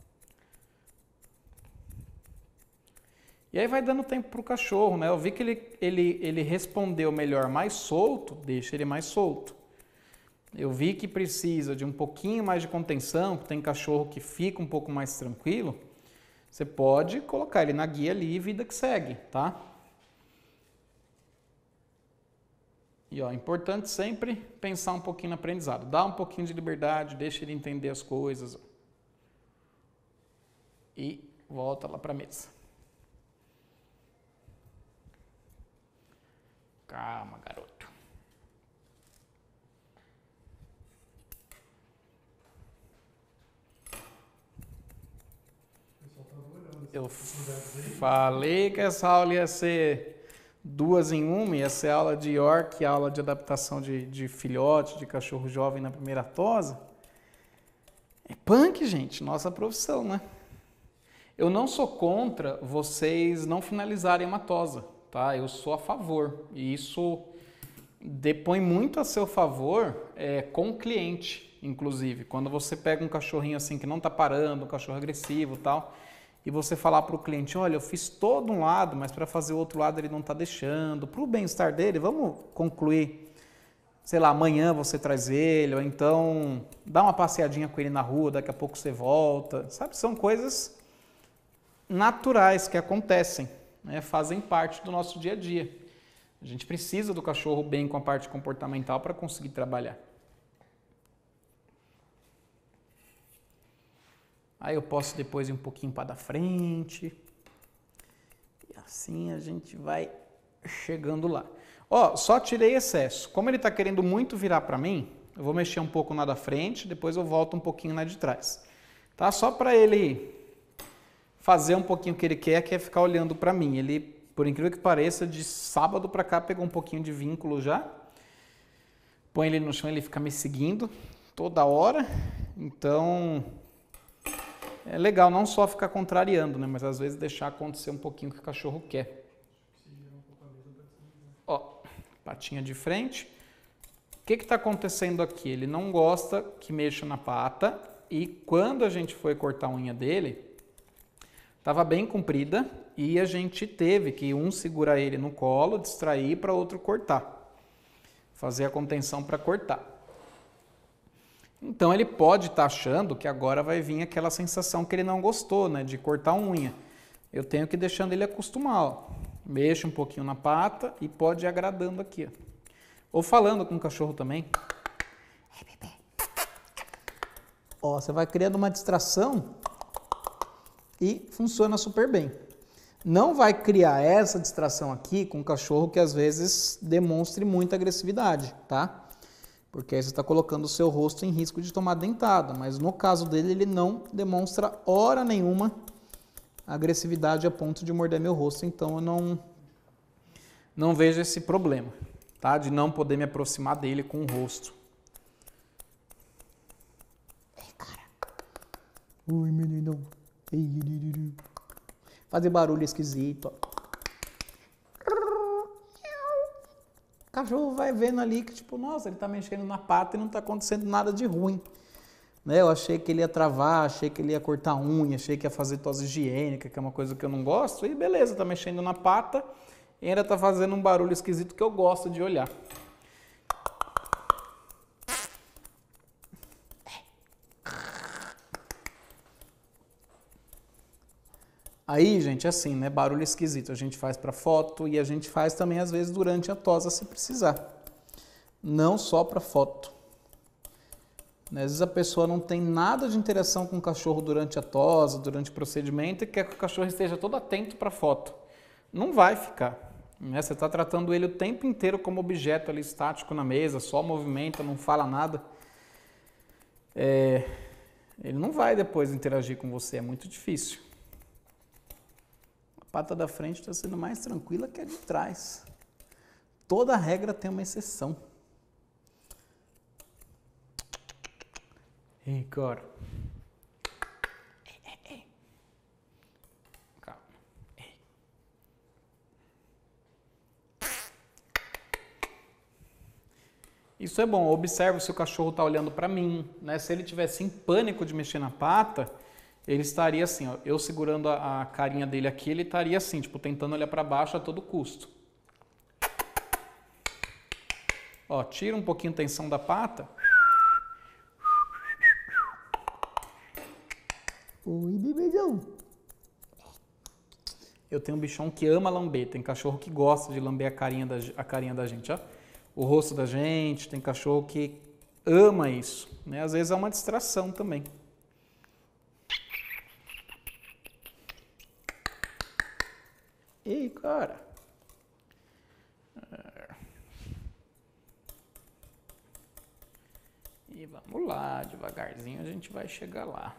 E aí vai dando tempo pro cachorro, né? Eu vi que ele, ele, ele respondeu melhor mais solto, deixa ele mais solto. Eu vi que precisa de um pouquinho mais de contenção, que tem cachorro que fica um pouco mais tranquilo. Você pode colocar ele na guia ali e vida que segue, tá? E ó, é importante sempre pensar um pouquinho no aprendizado. Dá um pouquinho de liberdade, deixa ele entender as coisas. Ó. E volta lá para a mesa. Calma, garoto. Eu falei que essa aula ia ser duas em uma, ia ser aula de York, aula de adaptação de, de filhote, de cachorro jovem na primeira tosa. É punk, gente, nossa profissão, né? Eu não sou contra vocês não finalizarem uma tosa, tá? Eu sou a favor, e isso depõe muito a seu favor é, com o cliente, inclusive. Quando você pega um cachorrinho assim que não tá parando, um cachorro agressivo e tal, e você falar para o cliente, olha, eu fiz todo um lado, mas para fazer o outro lado ele não está deixando. Para o bem-estar dele, vamos concluir, sei lá, amanhã você traz ele, ou então dá uma passeadinha com ele na rua, daqui a pouco você volta. Sabe, são coisas naturais que acontecem, né? Fazem parte do nosso dia a dia. A gente precisa do cachorro bem com a parte comportamental para conseguir trabalhar. Aí eu posso depois ir um pouquinho para da frente. E assim a gente vai chegando lá. Ó, só tirei excesso. Como ele está querendo muito virar para mim, eu vou mexer um pouco na da frente, depois eu volto um pouquinho na de trás. Tá? Só para ele fazer um pouquinho o que ele quer, que é ficar olhando para mim. Ele, por incrível que pareça, de sábado para cá pegou um pouquinho de vínculo já. Põe ele no chão, ele fica me seguindo toda hora. Então, é legal não só ficar contrariando, né? Mas às vezes deixar acontecer um pouquinho o que o cachorro quer. Ó, patinha de frente. O que está acontecendo aqui? Ele não gosta que mexa na pata e quando a gente foi cortar a unha dele, estava bem comprida e a gente teve que um segurar ele no colo, distrair para outro cortar. Fazer a contenção para cortar. Então ele pode estar tá achando que agora vai vir aquela sensação que ele não gostou, né, de cortar a unha. Eu tenho que ir deixando ele acostumar, ó. Mexa um pouquinho na pata e pode ir agradando aqui, ó. Ou falando com o cachorro também. Ó, você vai criando uma distração e funciona super bem. Não vai criar essa distração aqui com um cachorro que às vezes demonstre muita agressividade, tá? Porque aí você está colocando o seu rosto em risco de tomar dentada. Mas no caso dele, ele não demonstra hora nenhuma agressividade a ponto de morder meu rosto. Então eu não, não vejo esse problema, tá? De não poder me aproximar dele com o rosto. Ei, cara. Oi, menino. Ei, fazer barulho esquisito, ó. O cachorro vai vendo ali que, tipo, nossa, ele tá mexendo na pata e não tá acontecendo nada de ruim. Né? Eu achei que ele ia travar, achei que ele ia cortar unha, achei que ia fazer tosse higiênica, que é uma coisa que eu não gosto. E beleza, tá mexendo na pata e ainda tá fazendo um barulho esquisito que eu gosto de olhar. Aí, gente, assim, né? Barulho esquisito. A gente faz para foto e a gente faz também, às vezes, durante a tosa, se precisar. Não só para foto. Às vezes a pessoa não tem nada de interação com o cachorro durante a tosa, durante o procedimento, e quer que o cachorro esteja todo atento para a foto. Não vai ficar. Né? Você está tratando ele o tempo inteiro como objeto ali estático na mesa, só movimenta, não fala nada. É... Ele não vai depois interagir com você, é muito difícil. A pata da frente está sendo mais tranquila que a de trás. Toda regra tem uma exceção. Ei, cara. Ei, ei, ei. Calma. Ei. Isso é bom. Observe se o cachorro está olhando para mim, né? Se ele tivesse em pânico de mexer na pata, ele estaria assim, ó, eu segurando a, a carinha dele aqui, ele estaria assim, tipo, tentando olhar para baixo a todo custo. Ó, tira um pouquinho a tensão da pata. Oi, bebezão. Eu tenho um bichão que ama lamber, tem cachorro que gosta de lamber a carinha da, a carinha da gente, ó. O rosto da gente, tem cachorro que ama isso, né? Às vezes é uma distração também. Ei, cara. E vamos lá, devagarzinho a gente vai chegar lá.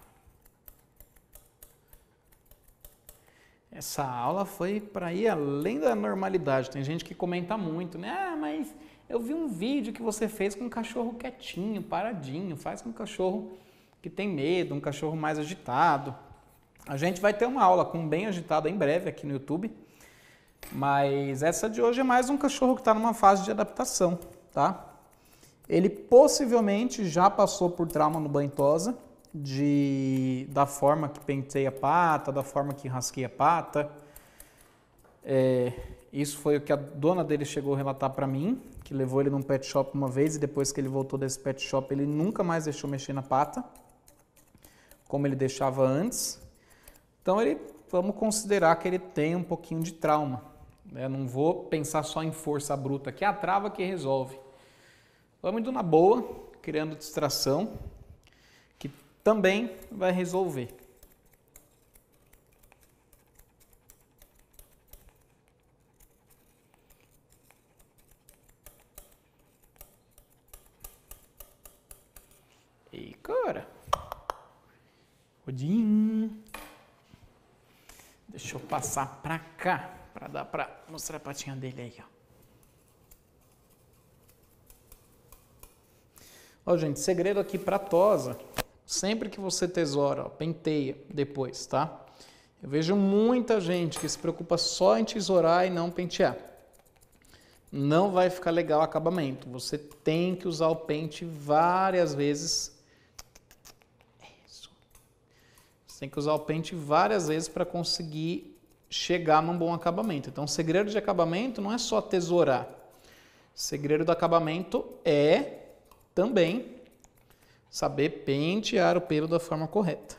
Essa aula foi para ir além da normalidade. Tem gente que comenta muito, né? Ah, mas eu vi um vídeo que você fez com um cachorro quietinho, paradinho. Faz com um cachorro que tem medo, um cachorro mais agitado. A gente vai ter uma aula com um bem agitado em breve aqui no YouTube. Mas essa de hoje é mais um cachorro que está numa fase de adaptação, tá? Ele possivelmente já passou por trauma no banho-tosa, de, da forma que penteia a pata, da forma que rasqueia a pata. É, isso foi o que a dona dele chegou a relatar para mim, que levou ele num pet shop uma vez e depois que ele voltou desse pet shop ele nunca mais deixou mexer na pata, como ele deixava antes. Então ele, vamos considerar que ele tem um pouquinho de trauma. Eu não vou pensar só em força bruta, que é a trava que resolve. Vamos indo na boa, criando distração, que também vai resolver. E cara, rodinho. Deixa eu passar pra cá, pra dar pra mostrar a patinha dele aí, ó. Ó, gente, segredo aqui pra tosa, sempre que você tesoura, ó, penteia depois, tá? Eu vejo muita gente que se preocupa só em tesourar e não pentear. Não vai ficar legal o acabamento. Você tem que usar o pente várias vezes. Isso. Você tem que usar o pente várias vezes para conseguir chegar num bom acabamento. Então, o segredo de acabamento não é só tesourar. O segredo do acabamento é também saber pentear o pelo da forma correta.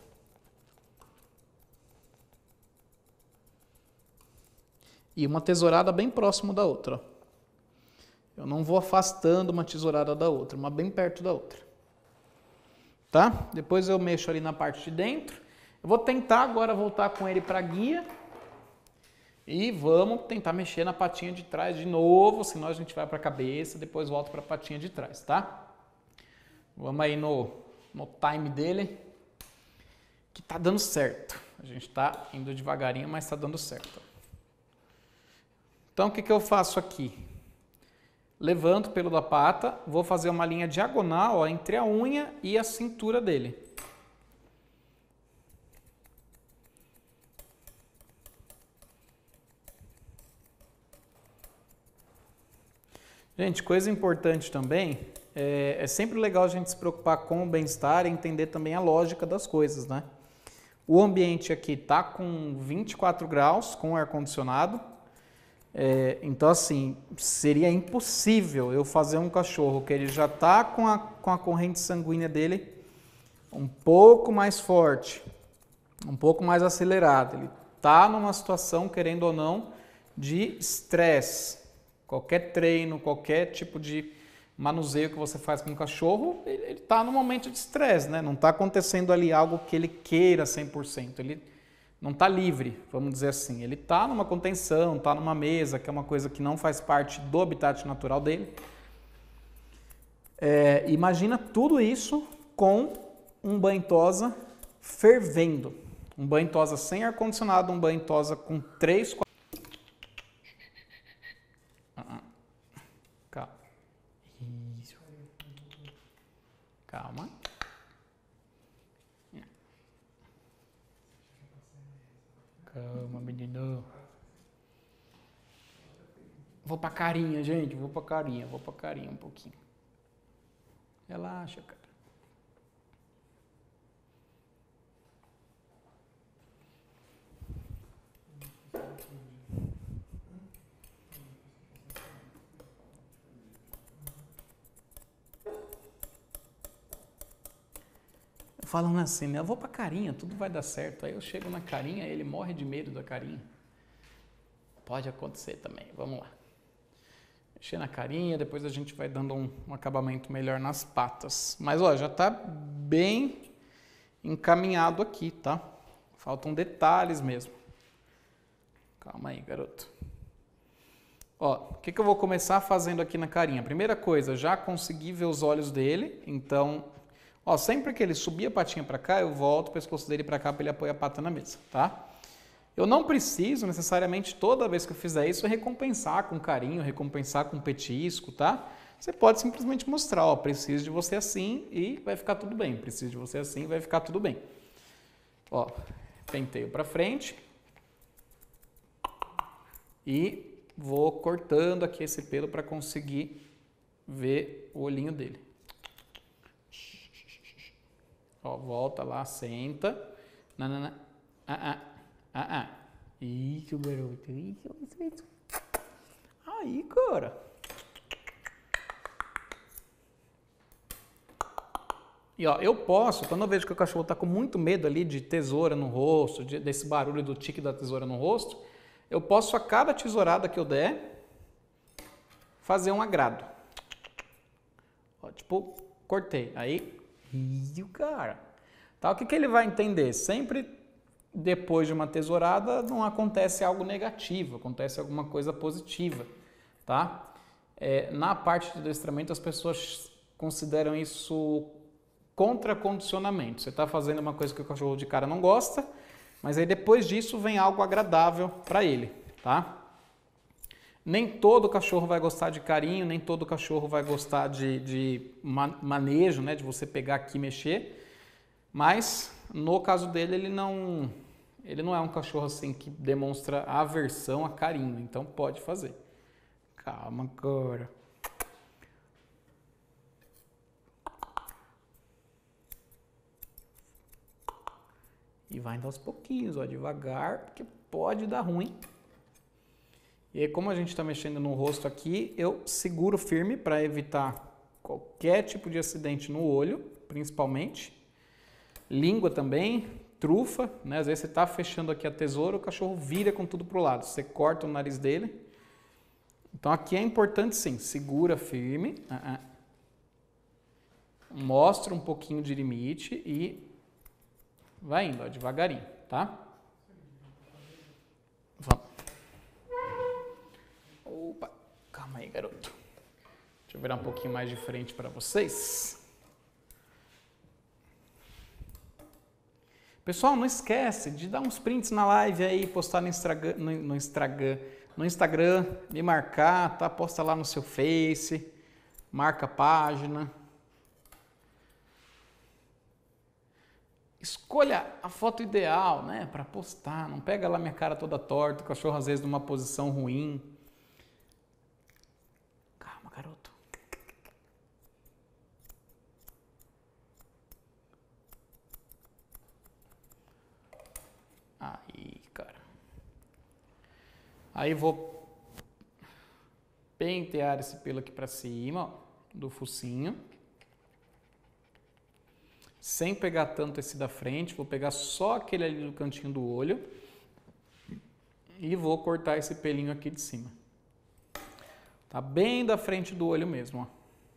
E uma tesourada bem próximo da outra. Ó. Eu não vou afastando uma tesourada da outra, uma bem perto da outra. Tá? Depois eu mexo ali na parte de dentro. Eu vou tentar agora voltar com ele para a guia. E vamos tentar mexer na patinha de trás de novo, senão a gente vai para a cabeça, depois volta para a patinha de trás, tá? Vamos aí no, no time dele, que tá dando certo. A gente tá indo devagarinho, mas tá dando certo. Então, o que que eu faço aqui? Levanto o pelo da pata, vou fazer uma linha diagonal, ó, entre a unha e a cintura dele. Gente, coisa importante também, é, é sempre legal a gente se preocupar com o bem-estar e entender também a lógica das coisas, né? O ambiente aqui tá com vinte e quatro graus, com ar-condicionado. É, então, assim, seria impossível eu fazer um cachorro que ele já está com a, com a corrente sanguínea dele um pouco mais forte, um pouco mais acelerada. Ele está numa situação, querendo ou não, de estresse. Qualquer treino, qualquer tipo de manuseio que você faz com o cachorro, ele está num momento de estresse, né? Não está acontecendo ali algo que ele queira cem por cento. Ele não está livre, vamos dizer assim. Ele está numa contenção, está numa mesa, que é uma coisa que não faz parte do habitat natural dele. É, imagina tudo isso com um banho-tosa fervendo. Um banho-tosa sem ar-condicionado, um banho-tosa com três, quatro... Calma. Isso. Calma. Calma, menino. Vou pra carinha, gente. Vou pra carinha. Vou pra carinha um pouquinho. Relaxa, cara. Falando assim, né? Eu vou pra carinha, tudo vai dar certo. Aí eu chego na carinha, ele morre de medo da carinha. Pode acontecer também, vamos lá. Mexer na carinha, depois a gente vai dando um, um acabamento melhor nas patas. Mas, ó, já tá bem encaminhado aqui, tá? Faltam detalhes mesmo. Calma aí, garoto. Ó, o que que eu vou começar fazendo aqui na carinha? Primeira coisa, já consegui ver os olhos dele, então... Ó, sempre que ele subir a patinha para cá, eu volto o pescoço dele para cá para ele apoiar a pata na mesa, tá? Eu não preciso necessariamente toda vez que eu fizer isso recompensar com carinho, recompensar com petisco, tá? Você pode simplesmente mostrar, ó, preciso de você assim e vai ficar tudo bem. Preciso de você assim e vai ficar tudo bem. Ó, penteio para frente e vou cortando aqui esse pelo para conseguir ver o olhinho dele. Ó, volta lá, senta. Não, não, não. Ah, ah, ah, ah. Isso, garoto. Isso, isso, isso. Aí, cara. E ó, eu posso, quando eu vejo que o cachorro tá com muito medo ali de tesoura no rosto, de, desse barulho do tique da tesoura no rosto, eu posso a cada tesourada que eu der, fazer um agrado. Ó, tipo, cortei. Aí... Ih, cara. Tá, o que que ele vai entender? Sempre depois de uma tesourada não acontece algo negativo, acontece alguma coisa positiva, tá? É, na parte de adestramento as pessoas consideram isso contracondicionamento. Você está fazendo uma coisa que o cachorro de cara não gosta, Mas aí depois disso vem algo agradável para ele, tá? Nem todo cachorro vai gostar de carinho, nem todo cachorro vai gostar de, de manejo, né? De você pegar aqui e mexer. Mas no caso dele, ele não, ele não é um cachorro assim que demonstra aversão a carinho, então pode fazer. Calma, cara. E vai indo aos pouquinhos, ó, devagar, porque pode dar ruim. E aí, como a gente está mexendo no rosto aqui, eu seguro firme para evitar qualquer tipo de acidente no olho, principalmente. Língua também, trufa, né? Às vezes você está fechando aqui a tesoura, o cachorro vira com tudo pro lado. Você corta o nariz dele. Então aqui é importante sim, segura firme. Uh-uh. Mostra um pouquinho de limite e vai indo, ó, devagarinho, tá? Vamos. Opa, calma aí, garoto. Deixa eu virar um pouquinho mais de frente para vocês. Pessoal, não esquece de dar uns prints na live aí, postar no Instagram, no, no Instagram, no Instagram, me marcar, tá? Posta lá no seu Face, marca a página. Escolha a foto ideal, né, para postar. Não pega lá minha cara toda torta, o cachorro às vezes numa posição ruim. Calma, garoto. Aí, cara. Aí vou pentear esse pelo aqui para cima, ó, do focinho. Sem pegar tanto esse da frente, vou pegar só aquele ali do cantinho do olho e vou cortar esse pelinho aqui de cima. Tá bem da frente do olho mesmo,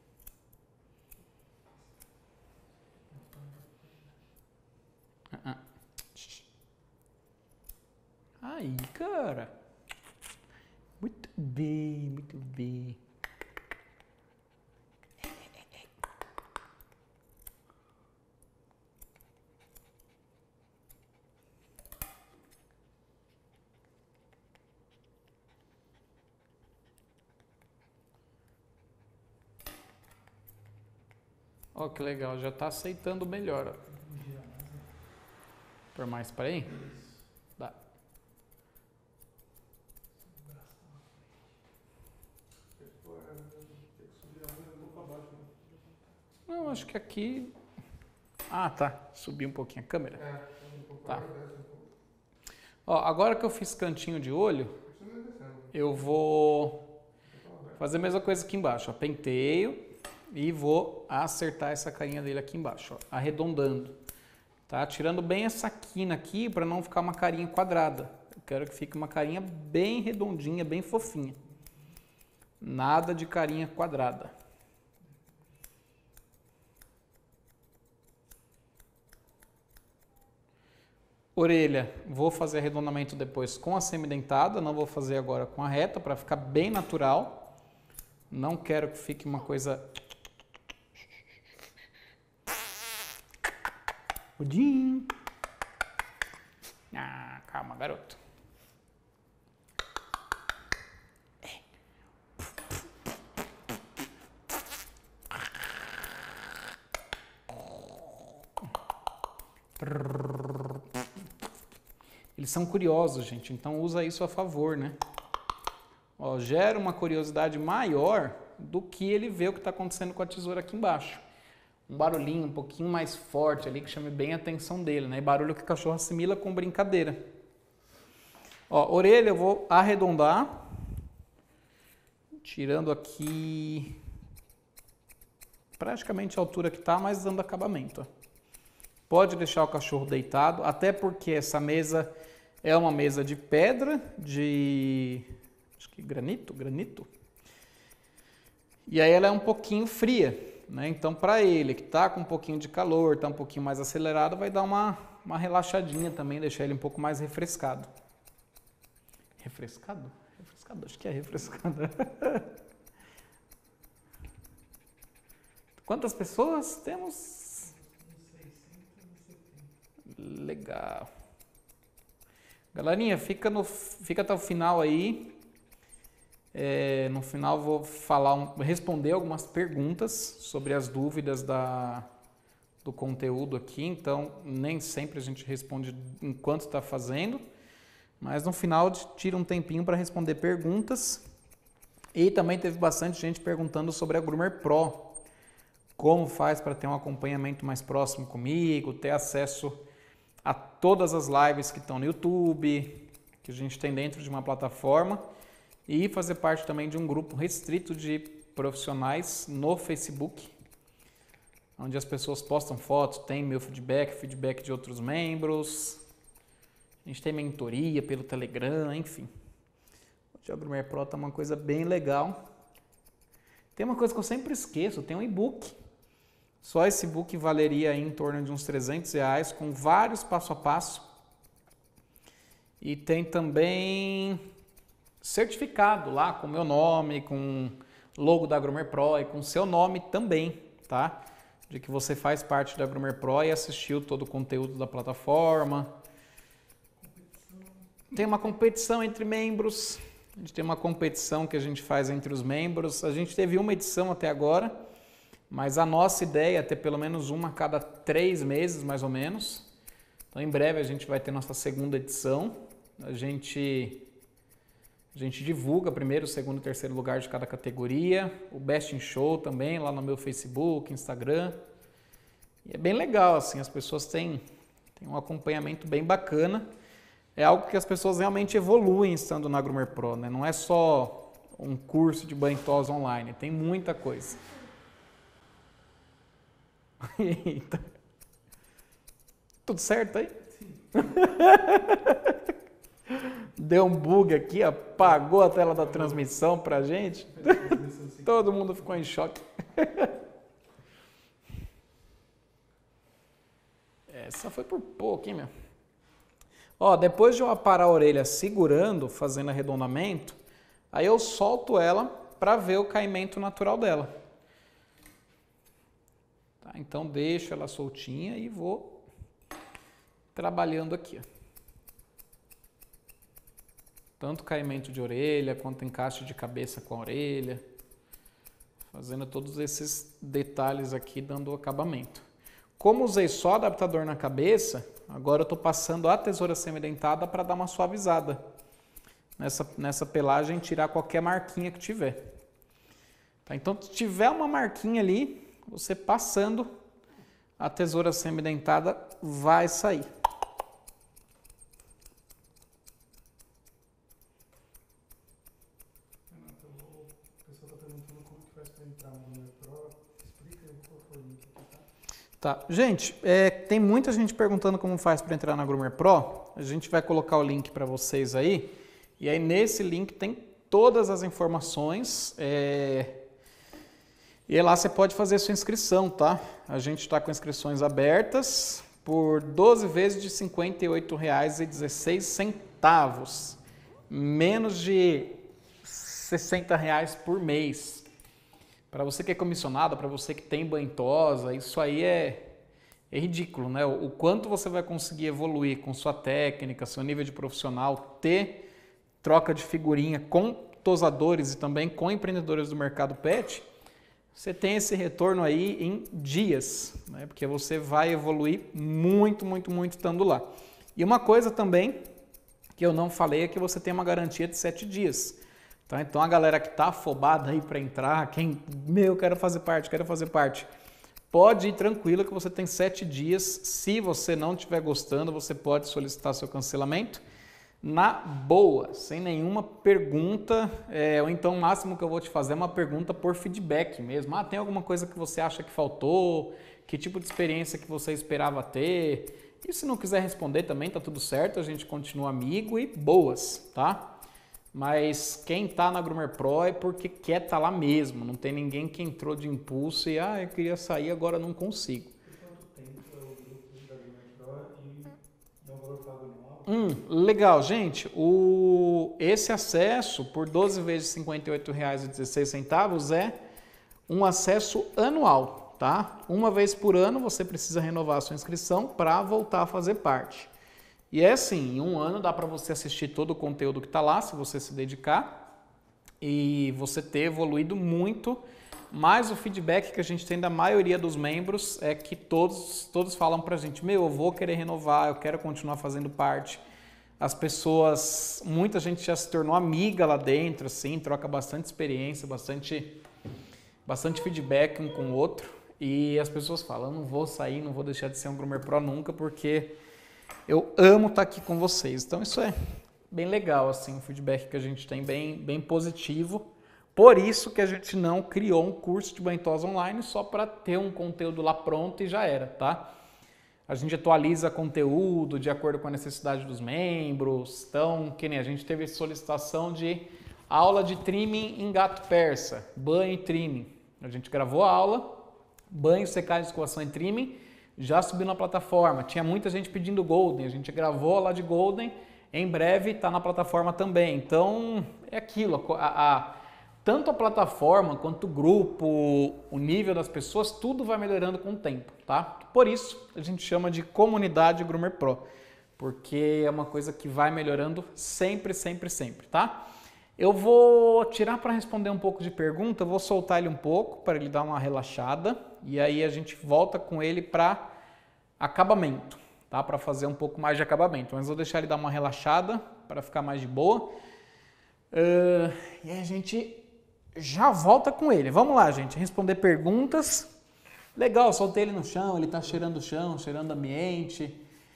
ó. Uh-uh. Aí, cara. Muito bem, muito bem. Ó, oh, que legal, já tá aceitando melhor, ó. Por mais para aí? Dá. Não, acho que aqui... Ah, tá. Subi um pouquinho a câmera. Tá. Ó, agora que eu fiz cantinho de olho, eu vou fazer a mesma coisa aqui embaixo, ó. Penteio. E vou acertar essa carinha dele aqui embaixo, ó, arredondando, tá? Tirando bem essa quina aqui para não ficar uma carinha quadrada. Eu quero que fique uma carinha bem redondinha, bem fofinha. Nada de carinha quadrada. Orelha, vou fazer arredondamento depois com a semidentada, não vou fazer agora com a reta para ficar bem natural. Não quero que fique uma coisa... Pudim. Ah, calma, garoto. É. Eles são curiosos, gente, então usa isso a favor, né? Ó, gera uma curiosidade maior do que ele vê o que está acontecendo com a tesoura aqui embaixo. Um barulhinho um pouquinho mais forte ali que chame bem a atenção dele, né? E barulho que o cachorro assimila com brincadeira. Ó, orelha eu vou arredondar, tirando aqui praticamente a altura que tá, mas dando acabamento. Ó. Pode deixar o cachorro deitado, até porque essa mesa é uma mesa de pedra, de acho que granito, granito. E aí ela é um pouquinho fria. Né? Então, para ele que está com um pouquinho de calor, está um pouquinho mais acelerado, vai dar uma, uma relaxadinha também, deixar ele um pouco mais refrescado. Refrescado? Refrescado? Acho que é refrescado. Quantas pessoas temos? Legal. Galerinha, fica, no, fica até o final aí. É, no final vou falar, um, responder algumas perguntas sobre as dúvidas da, do conteúdo aqui. Então, nem sempre a gente responde enquanto está fazendo. Mas no final tira um tempinho para responder perguntas. E também teve bastante gente perguntando sobre a Groomer Pro. Como faz para ter um acompanhamento mais próximo comigo, ter acesso a todas as lives que estão no YouTube, que a gente tem dentro de uma plataforma, e fazer parte também de um grupo restrito de profissionais no Facebook, onde as pessoas postam fotos, tem meu feedback, feedback de outros membros, a gente tem mentoria pelo Telegram, enfim. O Groomer Pro tá uma coisa bem legal. Tem uma coisa que eu sempre esqueço, tem um e-book. Só esse e-book valeria aí em torno de uns trezentos reais, com vários passo a passo. E tem também certificado lá com meu nome, com logo da Groomer Pro e com seu nome também, tá? De que você faz parte da Groomer Pro e assistiu todo o conteúdo da plataforma. Tem uma competição entre membros. A gente tem uma competição que a gente faz entre os membros. A gente teve uma edição até agora, mas a nossa ideia é ter pelo menos uma a cada três meses, mais ou menos. Então, em breve a gente vai ter nossa segunda edição. A gente, a gente divulga primeiro, segundo e terceiro lugar de cada categoria. O Best in Show também, lá no meu Facebook, Instagram. E é bem legal, assim, as pessoas têm, têm um acompanhamento bem bacana. É algo que as pessoas realmente evoluem estando na Groomer Pro, né? Não é só um curso de banho e tosa online, tem muita coisa. Eita. Tudo certo aí? Sim. Deu um bug aqui, apagou a tela da transmissão pra gente. Todo mundo ficou em choque. Essa foi por pouco, hein, meu? Ó, depois de eu aparar a orelha segurando, fazendo arredondamento, aí eu solto ela para ver o caimento natural dela. Tá, então deixo ela soltinha e vou trabalhando aqui. Ó. Tanto caimento de orelha, quanto encaixe de cabeça com a orelha. Fazendo todos esses detalhes aqui, dando o acabamento. Como usei só adaptador na cabeça, agora eu estou passando a tesoura semidentada para dar uma suavizada nessa, nessa pelagem, tirar qualquer marquinha que tiver. Tá, então, se tiver uma marquinha ali, você passando a tesoura semidentada vai sair. Tá, gente, é, tem muita gente perguntando como faz para entrar na Groomer Pro. A gente vai colocar o link para vocês aí. E aí nesse link tem todas as informações. É, e lá você pode fazer sua inscrição, tá? A gente está com inscrições abertas por doze vezes de cinquenta e oito reais e dezesseis centavos. Menos de sessenta reais por mês. Para você que é comissionado, para você que tem banho tosa, isso aí é, é ridículo, né? O, o quanto você vai conseguir evoluir com sua técnica, seu nível de profissional, ter troca de figurinha com tosadores e também com empreendedores do mercado pet, você tem esse retorno aí em dias, né? Porque você vai evoluir muito, muito, muito estando lá. E uma coisa também que eu não falei é que você tem uma garantia de sete dias. Tá? Então a galera que está afobada aí para entrar, quem, meu, quero fazer parte, quero fazer parte, pode ir tranquilo que você tem sete dias. Se você não estiver gostando, você pode solicitar seu cancelamento na boa, sem nenhuma pergunta, é, ou então o máximo que eu vou te fazer é uma pergunta por feedback mesmo. Ah, tem alguma coisa que você acha que faltou? Que tipo de experiência que você esperava ter? E se não quiser responder também, tá tudo certo, a gente continua amigo e boas, tá? Mas quem está na Groomer Pro é porque quer estar tá lá mesmo. Não tem ninguém que entrou de impulso e ah, eu queria sair, agora não consigo. Por quanto tempo é o grupo da Groomer Pro e é um valor pago anual? Hum, legal, gente. O, esse acesso por doze vezes cinquenta e oito reais e dezesseis centavos é um acesso anual, tá? Uma vez por ano você precisa renovar a sua inscrição para voltar a fazer parte. E é assim, em um ano dá para você assistir todo o conteúdo que está lá, se você se dedicar, e você ter evoluído muito, mas o feedback que a gente tem da maioria dos membros é que todos, todos falam para a gente, meu, eu vou querer renovar, eu quero continuar fazendo parte. As pessoas, muita gente já se tornou amiga lá dentro, assim, troca bastante experiência, bastante, bastante feedback um com o outro, e as pessoas falam, eu não vou sair, não vou deixar de ser um Groomer Pro nunca, porque eu amo estar aqui com vocês. Então isso é bem legal, assim, o feedback que a gente tem bem, bem positivo. Por isso que a gente não criou um curso de banho e tosa online só para ter um conteúdo lá pronto e já era, tá? A gente atualiza conteúdo de acordo com a necessidade dos membros. Então, que nem a gente teve solicitação de aula de trimming em gato persa, banho e trimming. A gente gravou a aula, banho, secagem, escovação e trimming, já subiu na plataforma. Tinha muita gente pedindo Golden, a gente gravou lá de Golden, em breve está na plataforma também. Então, é aquilo, a, a, tanto a plataforma quanto o grupo, o nível das pessoas, tudo vai melhorando com o tempo, tá? Por isso, a gente chama de comunidade Groomer Pro, porque é uma coisa que vai melhorando sempre, sempre, sempre, tá? Eu vou tirar para responder um pouco de pergunta, eu vou soltar ele um pouco para ele dar uma relaxada e aí a gente volta com ele para acabamento, tá? Para fazer um pouco mais de acabamento, mas vou deixar ele dar uma relaxada para ficar mais de boa uh, e a gente já volta com ele. Vamos lá, gente, responder perguntas. Legal, soltei ele no chão, ele está cheirando o chão, cheirando o ambiente.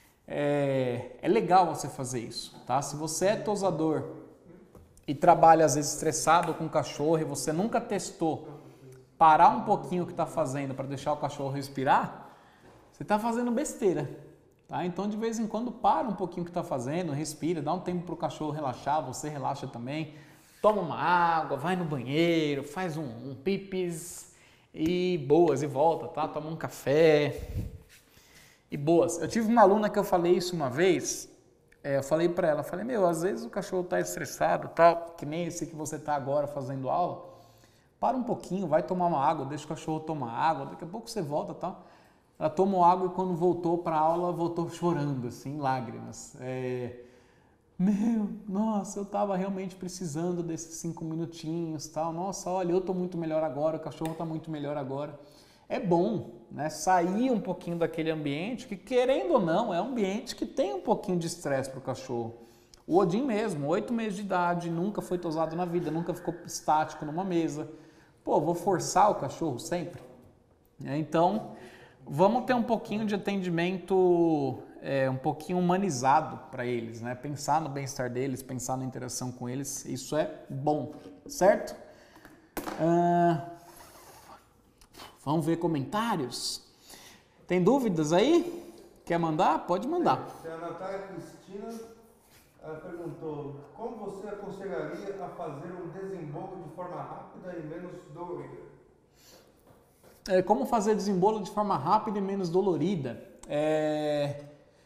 É, é legal você fazer isso, tá? Se você é tosador e trabalha às vezes estressado com o cachorro e você nunca testou parar um pouquinho o que está fazendo para deixar o cachorro respirar, você está fazendo besteira, tá? Então de vez em quando para um pouquinho o que está fazendo, respira, dá um tempo para o cachorro relaxar, você relaxa também, toma uma água, vai no banheiro, faz um, um pipis e boas, e volta, tá? Toma um café e boas. Eu tive uma aluna que eu falei isso uma vez. É, eu falei para ela, falei, meu, às vezes o cachorro tá estressado, tal, que nem esse que você tá agora fazendo aula, para um pouquinho, vai tomar uma água, deixa o cachorro tomar água, daqui a pouco você volta, tal. Ela tomou água e quando voltou para a aula, voltou chorando, assim, lágrimas. É, meu, nossa, eu tava realmente precisando desses cinco minutinhos, tal. Nossa, olha, eu tô muito melhor agora, o cachorro tá muito melhor agora. É bom, né, sair um pouquinho daquele ambiente que, querendo ou não, é um ambiente que tem um pouquinho de estresse para o cachorro. O Odin mesmo, oito meses de idade, nunca foi tosado na vida, nunca ficou estático numa mesa. Pô, vou forçar o cachorro sempre? É, então, vamos ter um pouquinho de atendimento é, um pouquinho humanizado para eles, né? Pensar no bem-estar deles, pensar na interação com eles, isso é bom, certo? Ah... Vamos ver comentários. Tem dúvidas aí? Quer mandar? Pode mandar. É, a Natália Cristina ela perguntou, como você aconselharia a fazer um desembolo de forma rápida e menos dolorida? É, como fazer desembolo de forma rápida e menos dolorida? É...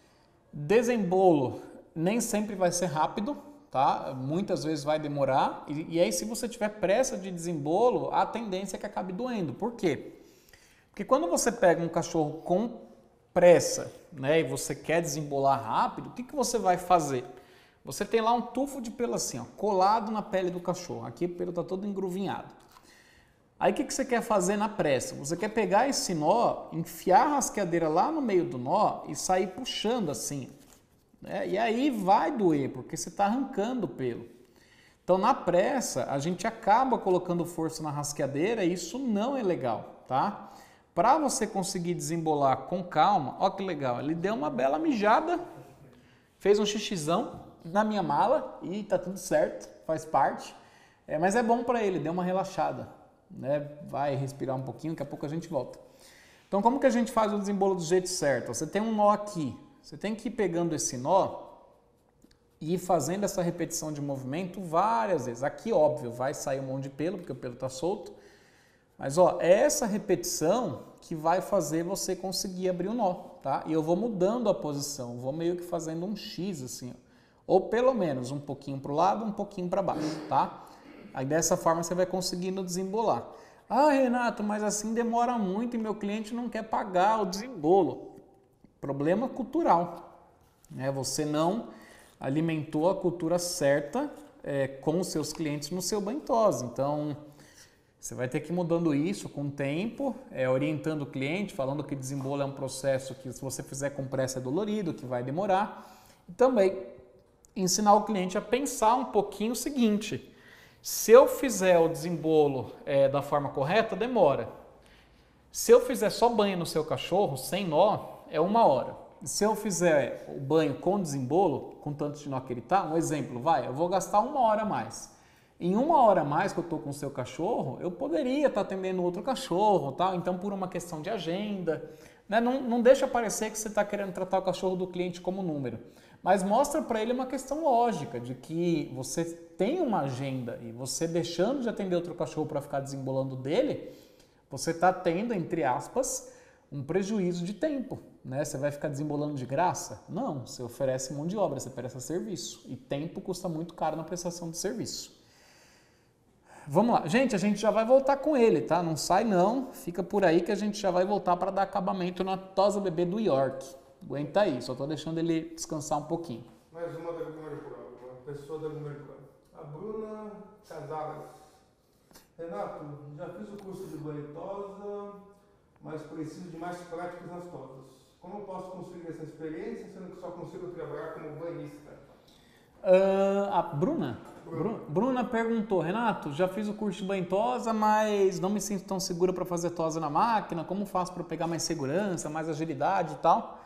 Desembolo nem sempre vai ser rápido, tá? Muitas vezes vai demorar. E, e aí, se você tiver pressa de desembolo, a tendência é que acabe doendo. Por quê? Porque quando você pega um cachorro com pressa, né, e você quer desembolar rápido, o que, que você vai fazer? Você tem lá um tufo de pelo assim, ó, colado na pele do cachorro. Aqui o pelo está todo engruvinhado. Aí o que, que você quer fazer na pressa? Você quer pegar esse nó, enfiar a rasqueadeira lá no meio do nó e sair puxando assim. Né? E aí vai doer, porque você está arrancando o pelo. Então na pressa a gente acaba colocando força na rasqueadeira e isso não é legal, tá? Para você conseguir desembolar com calma, ó que legal, ele deu uma bela mijada, fez um xixizão na minha mala e tá tudo certo, faz parte, é, mas é bom para ele, deu uma relaxada, né? Vai respirar um pouquinho, daqui a pouco a gente volta. Então como que a gente faz o desembolo do jeito certo? Você tem um nó aqui, você tem que ir pegando esse nó e ir fazendo essa repetição de movimento várias vezes. Aqui, óbvio, vai sair um monte de pelo, porque o pelo tá solto. Mas, ó, é essa repetição que vai fazer você conseguir abrir o nó, tá? E eu vou mudando a posição, vou meio que fazendo um X, assim, ó. Ou pelo menos um pouquinho para o lado, um pouquinho para baixo, tá? Aí dessa forma você vai conseguindo desembolar. Ah, Renato, mas assim demora muito e meu cliente não quer pagar o desembolo. Problema cultural. né? Você não alimentou a cultura certa é, com os seus clientes no seu banho tosa. Então, você vai ter que ir mudando isso com o tempo, é, orientando o cliente, falando que desembolo é um processo que se você fizer com pressa é dolorido, que vai demorar. E também ensinar o cliente a pensar um pouquinho o seguinte: se eu fizer o desembolo é, da forma correta, demora. Se eu fizer só banho no seu cachorro, sem nó, é uma hora. Se eu fizer o banho com desembolo, com tanto de nó que ele tá, um exemplo, vai, eu vou gastar uma hora a mais. Em uma hora a mais que eu estou com o seu cachorro, eu poderia estar atendendo outro cachorro, tal. Então, por uma questão de agenda, né? não, não deixa parecer que você está querendo tratar o cachorro do cliente como número, mas mostra para ele uma questão lógica, de que você tem uma agenda e você deixando de atender outro cachorro para ficar desembolando dele, você está tendo, entre aspas, um prejuízo de tempo, né? Você vai ficar desembolando de graça? Não, você oferece mão de obra, você presta serviço. E tempo custa muito caro na prestação de serviço. Vamos lá. Gente, a gente já vai voltar com ele, tá? Não sai não, fica por aí que a gente já vai voltar para dar acabamento na tosa bebê do York. Aguenta aí, só tô deixando ele descansar um pouquinho. Mais uma da Gumericura, uma pessoa da Gumericura. A Bruna Casares. Renato, já fiz o curso de banho tosa, mas preciso de mais práticas nas tosas. Como eu posso conseguir essa experiência, sendo que só consigo trabalhar como banhista? Uh, a Bruna? Bruna. Bruna perguntou: Renato, já fiz o curso de banho tosa, mas não me sinto tão segura para fazer tosa na máquina. Como faço para pegar mais segurança, mais agilidade e tal?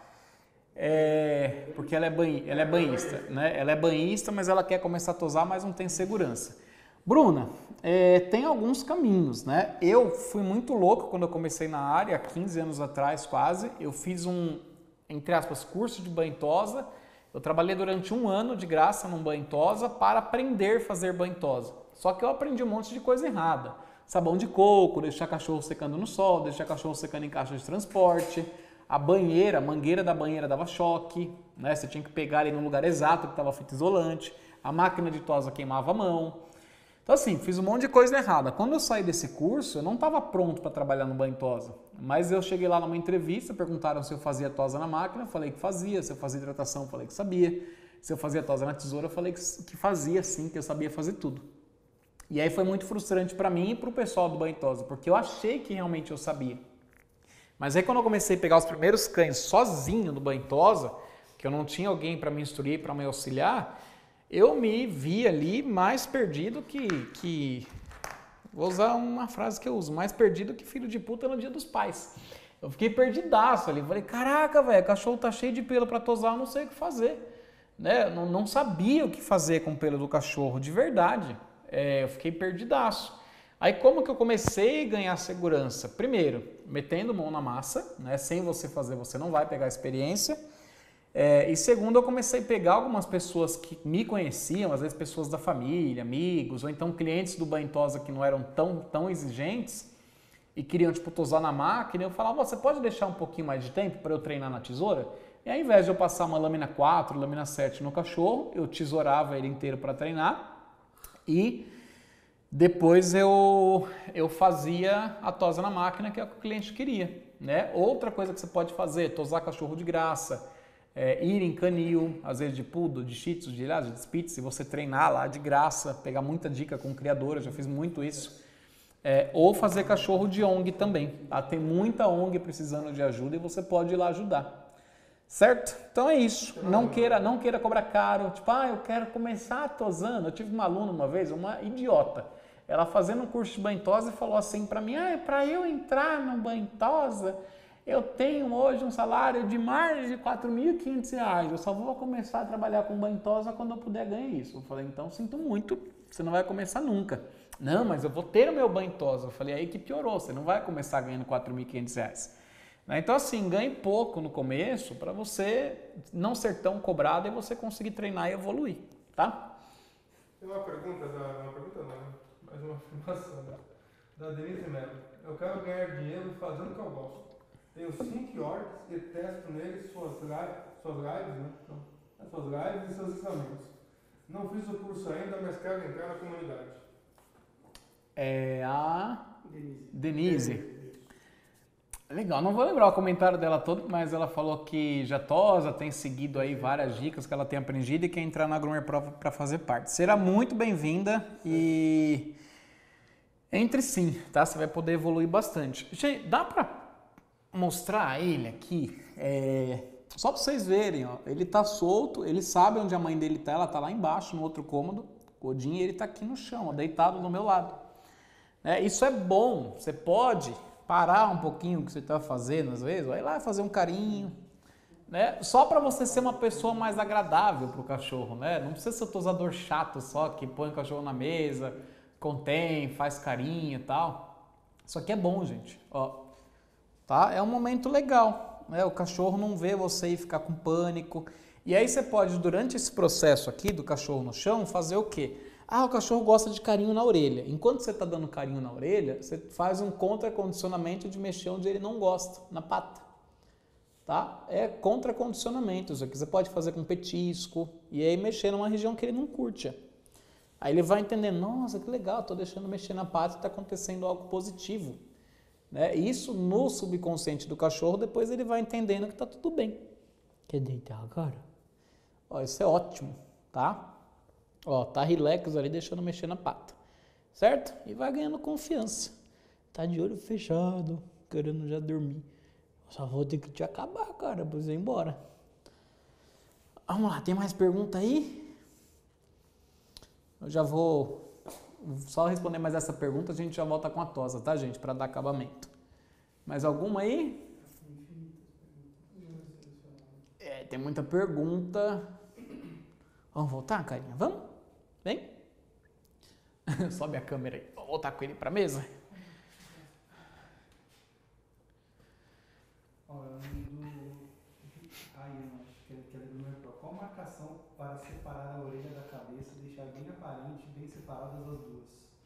É, porque ela é, banhi, ela é banhista, né? Ela é banhista, mas ela quer começar a tosar, mas não tem segurança. Bruna, é, tem alguns caminhos, né? Eu fui muito louco quando eu comecei na área, há quinze anos atrás quase. Eu fiz um, entre aspas, curso de banho tosa. Eu trabalhei durante um ano de graça num banho tosa para aprender a fazer banho tosa. Só que eu aprendi um monte de coisa errada. Sabão de coco, deixar cachorro secando no sol, deixar cachorro secando em caixa de transporte. A banheira, a mangueira da banheira dava choque, né? Você tinha que pegar ele no lugar exato que estava fita isolante. A máquina de tosa queimava a mão. Então assim, fiz um monte de coisa errada. Quando eu saí desse curso, eu não estava pronto para trabalhar no banho tosa. Mas eu cheguei lá numa entrevista, perguntaram se eu fazia tosa na máquina, eu falei que fazia. Se eu fazia hidratação, eu falei que sabia. Se eu fazia tosa na tesoura, eu falei que fazia sim, que eu sabia fazer tudo. E aí foi muito frustrante para mim e para o pessoal do banho tosa, porque eu achei que realmente eu sabia. Mas aí quando eu comecei a pegar os primeiros cães sozinho no banho tosa, que eu não tinha alguém para me instruir, para me auxiliar, eu me vi ali mais perdido que, que... Vou usar uma frase que eu uso, mais perdido que filho de puta no dia dos pais. Eu fiquei perdidaço ali, falei, caraca, velho, o cachorro tá cheio de pelo para tosar, eu não sei o que fazer. Né? Eu não, não sabia o que fazer com o pelo do cachorro, de verdade. É, eu fiquei perdidaço. Aí como que eu comecei a ganhar segurança? Primeiro, metendo mão na massa, né? Sem você fazer, você não vai pegar experiência. É, e segundo, eu comecei a pegar algumas pessoas que me conheciam, às vezes pessoas da família, amigos, ou então clientes do banho tosa que não eram tão, tão exigentes e queriam tipo tosar na máquina. Eu falava, você pode deixar um pouquinho mais de tempo para eu treinar na tesoura? E ao invés de eu passar uma lâmina quatro, lâmina sete no cachorro, eu tesourava ele inteiro para treinar e depois eu, eu fazia a tosa na máquina que é o que o cliente queria. Né? Outra coisa que você pode fazer, tosar cachorro de graça. É, ir em canil, às vezes de poodle, de shih tzu, de de spitz, e você treinar lá de graça, pegar muita dica com criadora, já fiz muito isso. É, ou fazer cachorro de O N G também, tá? Tem muita O N G precisando de ajuda e você pode ir lá ajudar. Certo? Então é isso. Não queira, não queira cobrar caro. Tipo, ah, eu quero começar tosando. Eu tive uma aluna uma vez, uma idiota. Ela fazendo um curso de banho tosa e falou assim para mim, ah, para eu entrar no banho tosa, eu tenho hoje um salário de mais de quatro mil e quinhentos reais, eu só vou começar a trabalhar com banho tosa quando eu puder ganhar isso. Eu falei, então sinto muito, você não vai começar nunca. Não, mas eu vou ter o meu banho tosa. Eu falei, aí que piorou, você não vai começar ganhando quatro mil e quinhentos reais. Então assim, ganhe pouco no começo para você não ser tão cobrado e você conseguir treinar e evoluir, tá? Tem uma pergunta, da, uma pergunta não, mais uma afirmação da Denise Mello. Eu quero ganhar dinheiro fazendo o que eu gosto. Tenho cinco Yorks e testo neles suas lives, suas lives, né? Não, suas lives e seus ensinamentos. Não fiz o curso ainda, mas quero entrar na comunidade. É a Denise. Denise. Legal, não vou lembrar o comentário dela todo, mas ela falou que já tosa, tem seguido aí várias dicas que ela tem aprendido e quer entrar na Groomer Pro para fazer parte. Será muito bem-vinda e entre sim, tá? Você vai poder evoluir bastante. Gente, dá para mostrar ele aqui, é... só para vocês verem, ó. Ele tá solto, ele sabe onde a mãe dele tá, ela tá lá embaixo no outro cômodo, Odin, e ele tá aqui no chão, ó, deitado do meu lado. É, isso é bom, você pode parar um pouquinho o que você está fazendo, às vezes, vai lá fazer um carinho, né? Só para você ser uma pessoa mais agradável para o cachorro, né? Não precisa ser um tosador chato só, que põe o cachorro na mesa, contém, faz carinho e tal. Isso aqui é bom, gente, ó, tá? É um momento legal, né? O cachorro não vê você e ficar com pânico. E aí você pode, durante esse processo aqui do cachorro no chão, fazer o quê? Ah, o cachorro gosta de carinho na orelha. Enquanto você está dando carinho na orelha, você faz um contracondicionamento de mexer onde ele não gosta, na pata. Tá? É contracondicionamento. Isso aqui você pode fazer com petisco e aí mexer numa região que ele não curte. Aí ele vai entender, nossa, que legal, estou deixando mexer na pata e está acontecendo algo positivo. Né? Isso no subconsciente do cachorro, depois ele vai entendendo que está tudo bem. Quer deitar agora? Ó, isso é ótimo, tá? Ó, tá relax ali, deixando mexer na pata, certo? E vai ganhando confiança. Tá de olho fechado, querendo já dormir. Só vou ter que te acabar, cara, pra você ir embora. Vamos lá, tem mais pergunta aí? Eu já vou só responder mais essa pergunta, a gente já volta com a tosa, tá, gente? Pra dar acabamento. Mais alguma aí? É, tem muita pergunta. Vamos voltar, carinha? Vamos? Vem. Sobe a câmera aí. Vou voltar com ele para a mesa. Olha, do Ryan, acho que é do meu pro. Qual marcação para separar a orelha da cabeça e deixar bem aparente, bem separadas as duas?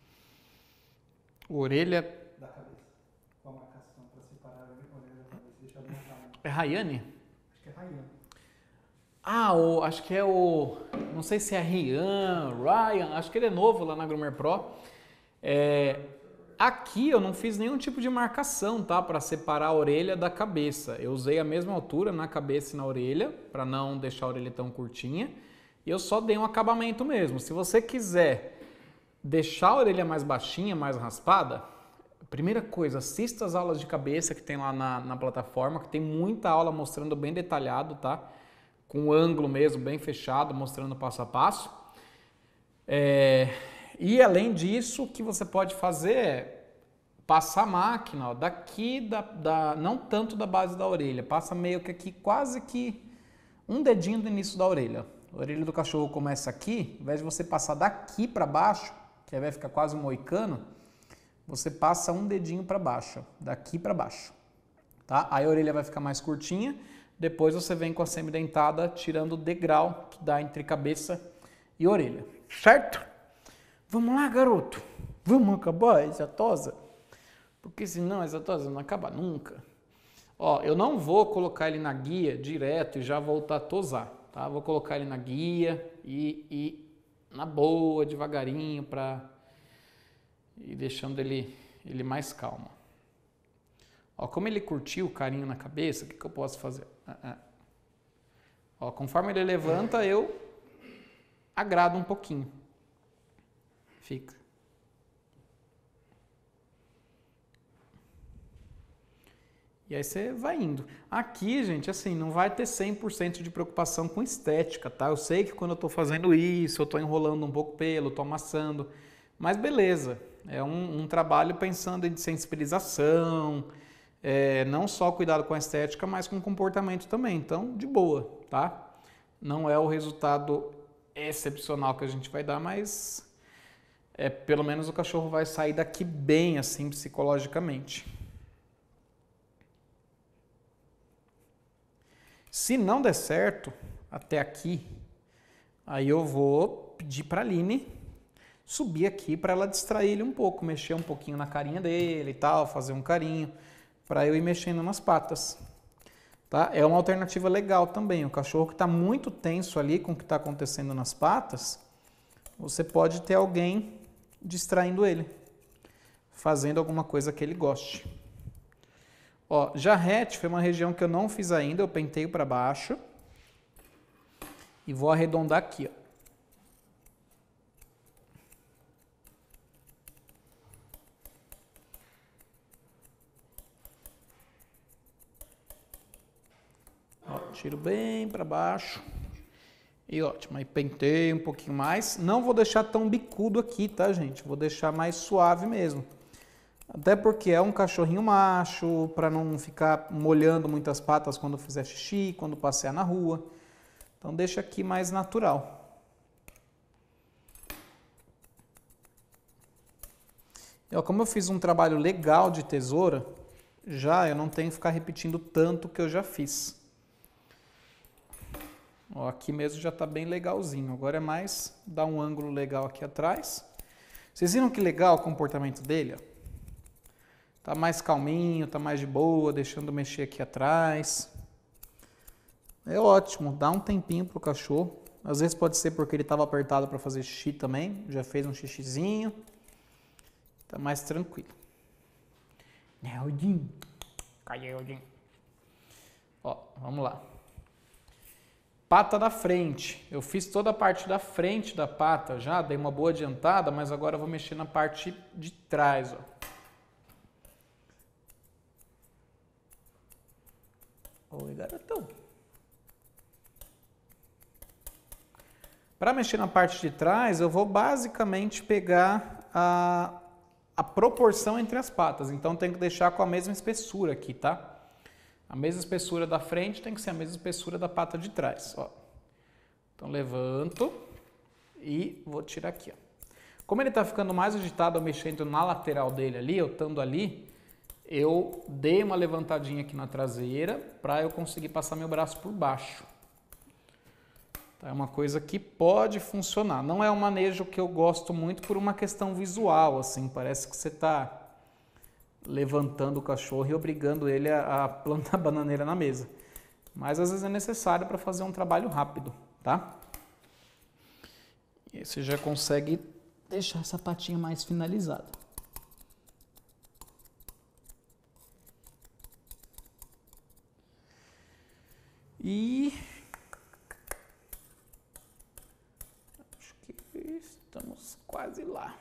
Orelha da cabeça. Qual marcação para separar a orelha da cabeça e deixar bem aparente? É Rayane? Acho que é Ryan. Ah, o, acho que é o... Não sei se é Ryan, Ryan, acho que ele é novo lá na Groomer Pro. É, aqui eu não fiz nenhum tipo de marcação, tá? Para separar a orelha da cabeça. Eu usei a mesma altura na cabeça e na orelha, para não deixar a orelha tão curtinha. E eu só dei um acabamento mesmo. Se você quiser deixar a orelha mais baixinha, mais raspada, primeira coisa, assista as aulas de cabeça que tem lá na, na plataforma, que tem muita aula mostrando bem detalhado, tá? Com o ângulo mesmo, bem fechado, mostrando passo a passo. É, e além disso, o que você pode fazer é passar a máquina ó, daqui, da, da, não tanto da base da orelha, passa meio que aqui, quase que um dedinho do início da orelha. A orelha do cachorro começa aqui, ao invés de você passar daqui para baixo, que aí vai ficar quase um moicano, você passa um dedinho para baixo, daqui para baixo. Tá? Aí a orelha vai ficar mais curtinha. Depois você vem com a semidentada, tirando o degrau que dá entre cabeça e orelha. Certo? Vamos lá, garoto. Vamos acabar essa tosa? Porque senão essa tosa não acaba nunca. Ó, eu não vou colocar ele na guia direto e já voltar a tosar, tá? Vou colocar ele na guia e, e na boa, devagarinho, para ir deixando ele, ele mais calmo. Ó, como ele curtiu o carinho na cabeça, o que, que eu posso fazer? Ah, ah. Ó, conforme ele levanta, eu agrado um pouquinho. Fica. E aí você vai indo. Aqui, gente, assim, não vai ter cem por cento de preocupação com estética, tá? Eu sei que quando eu tô fazendo isso, eu tô enrolando um pouco o pelo, tô amassando, mas beleza. É um, um trabalho pensando em sensibilização, é, não só cuidado com a estética, mas com o comportamento também. Então, de boa, tá? Não é o resultado excepcional que a gente vai dar, mas é, pelo menos o cachorro vai sair daqui bem, assim, psicologicamente. Se não der certo, até aqui, aí eu vou pedir para a Aline subir aqui para ela distrair ele um pouco, mexer um pouquinho na carinha dele e tal, fazer um carinho, para eu ir mexendo nas patas. Tá? É uma alternativa legal também. O cachorro que está muito tenso ali com o que está acontecendo nas patas, você pode ter alguém distraindo ele, fazendo alguma coisa que ele goste. Ó, jarrete foi uma região que eu não fiz ainda, eu penteio para baixo. E vou arredondar aqui, ó. Ó, tiro bem para baixo. E ótimo, aí penteio um pouquinho mais. Não vou deixar tão bicudo aqui, tá, gente? Vou deixar mais suave mesmo. Até porque é um cachorrinho macho, para não ficar molhando muitas patas quando fizer xixi, quando passear na rua. Então deixa aqui mais natural. E, ó, como eu fiz um trabalho legal de tesoura, já eu não tenho que ficar repetindo tanto que eu já fiz. Ó, aqui mesmo já está bem legalzinho. Agora é mais dar um ângulo legal aqui atrás. Vocês viram que legal o comportamento dele? Ó? Tá mais calminho, tá mais de boa, deixando mexer aqui atrás. É ótimo, dá um tempinho pro cachorro. Às vezes pode ser porque ele estava apertado para fazer xixi também. Já fez um xixizinho. Tá mais tranquilo. Neldinho. Cadê Neldinho? Ó, vamos lá. Pata da frente. Eu fiz toda a parte da frente da pata já, dei uma boa adiantada, mas agora eu vou mexer na parte de trás, ó. Oi, garotão. Para mexer na parte de trás, eu vou basicamente pegar a, a proporção entre as patas. Então, tem que deixar com a mesma espessura aqui, tá? A mesma espessura da frente tem que ser a mesma espessura da pata de trás, ó. Então, levanto e vou tirar aqui, ó. Como ele está ficando mais agitado, eu mexendo na lateral dele ali, eu estando ali, eu dei uma levantadinha aqui na traseira para eu conseguir passar meu braço por baixo. É uma coisa que pode funcionar. Não é um manejo que eu gosto muito por uma questão visual, assim. Parece que você está levantando o cachorro e obrigando ele a, a plantar bananeira na mesa. Mas às vezes é necessário para fazer um trabalho rápido, tá? E aí você já consegue deixar essa patinha mais finalizada. E acho que estamos quase lá.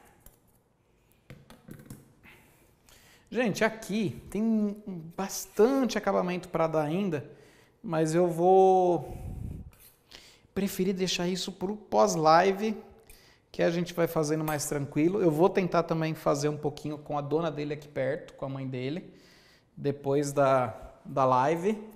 Gente, aqui tem bastante acabamento para dar ainda, mas eu vou preferir deixar isso para o pós-live, que a gente vai fazendo mais tranquilo. Eu vou tentar também fazer um pouquinho com a dona dele aqui perto, com a mãe dele, depois da, da live.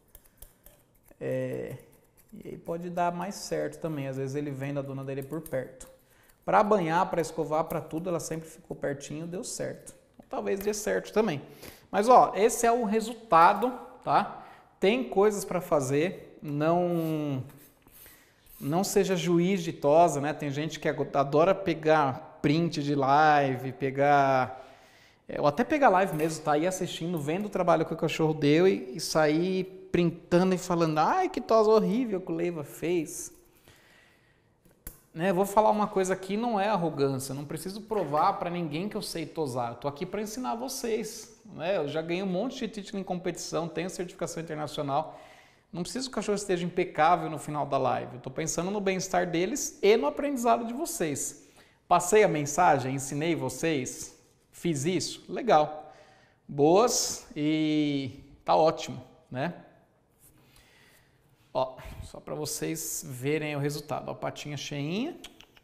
É, e aí pode dar mais certo também, às vezes ele vendo a dona dele por perto. Para banhar, para escovar, para tudo, ela sempre ficou pertinho, deu certo. Talvez dê certo também. Mas ó, esse é o resultado, tá? Tem coisas para fazer, não não seja juiz de tosa, né? Tem gente que adora pegar print de live, pegar ou até pegar live mesmo, tá aí assistindo, vendo o trabalho que o cachorro deu e, e sair printando e falando, ai, que tosa horrível que o Leiva fez. Né, vou falar uma coisa aqui, não é arrogância, não preciso provar para ninguém que eu sei tosar, eu tô aqui para ensinar vocês. Né? Eu já ganhei um monte de título em competição, tenho certificação internacional, não preciso que o cachorro esteja impecável no final da live, eu tô pensando no bem-estar deles e no aprendizado de vocês. Passei a mensagem, ensinei vocês, fiz isso, legal, boas e tá ótimo, né? Ó, só para vocês verem o resultado. Ó, patinha cheinha.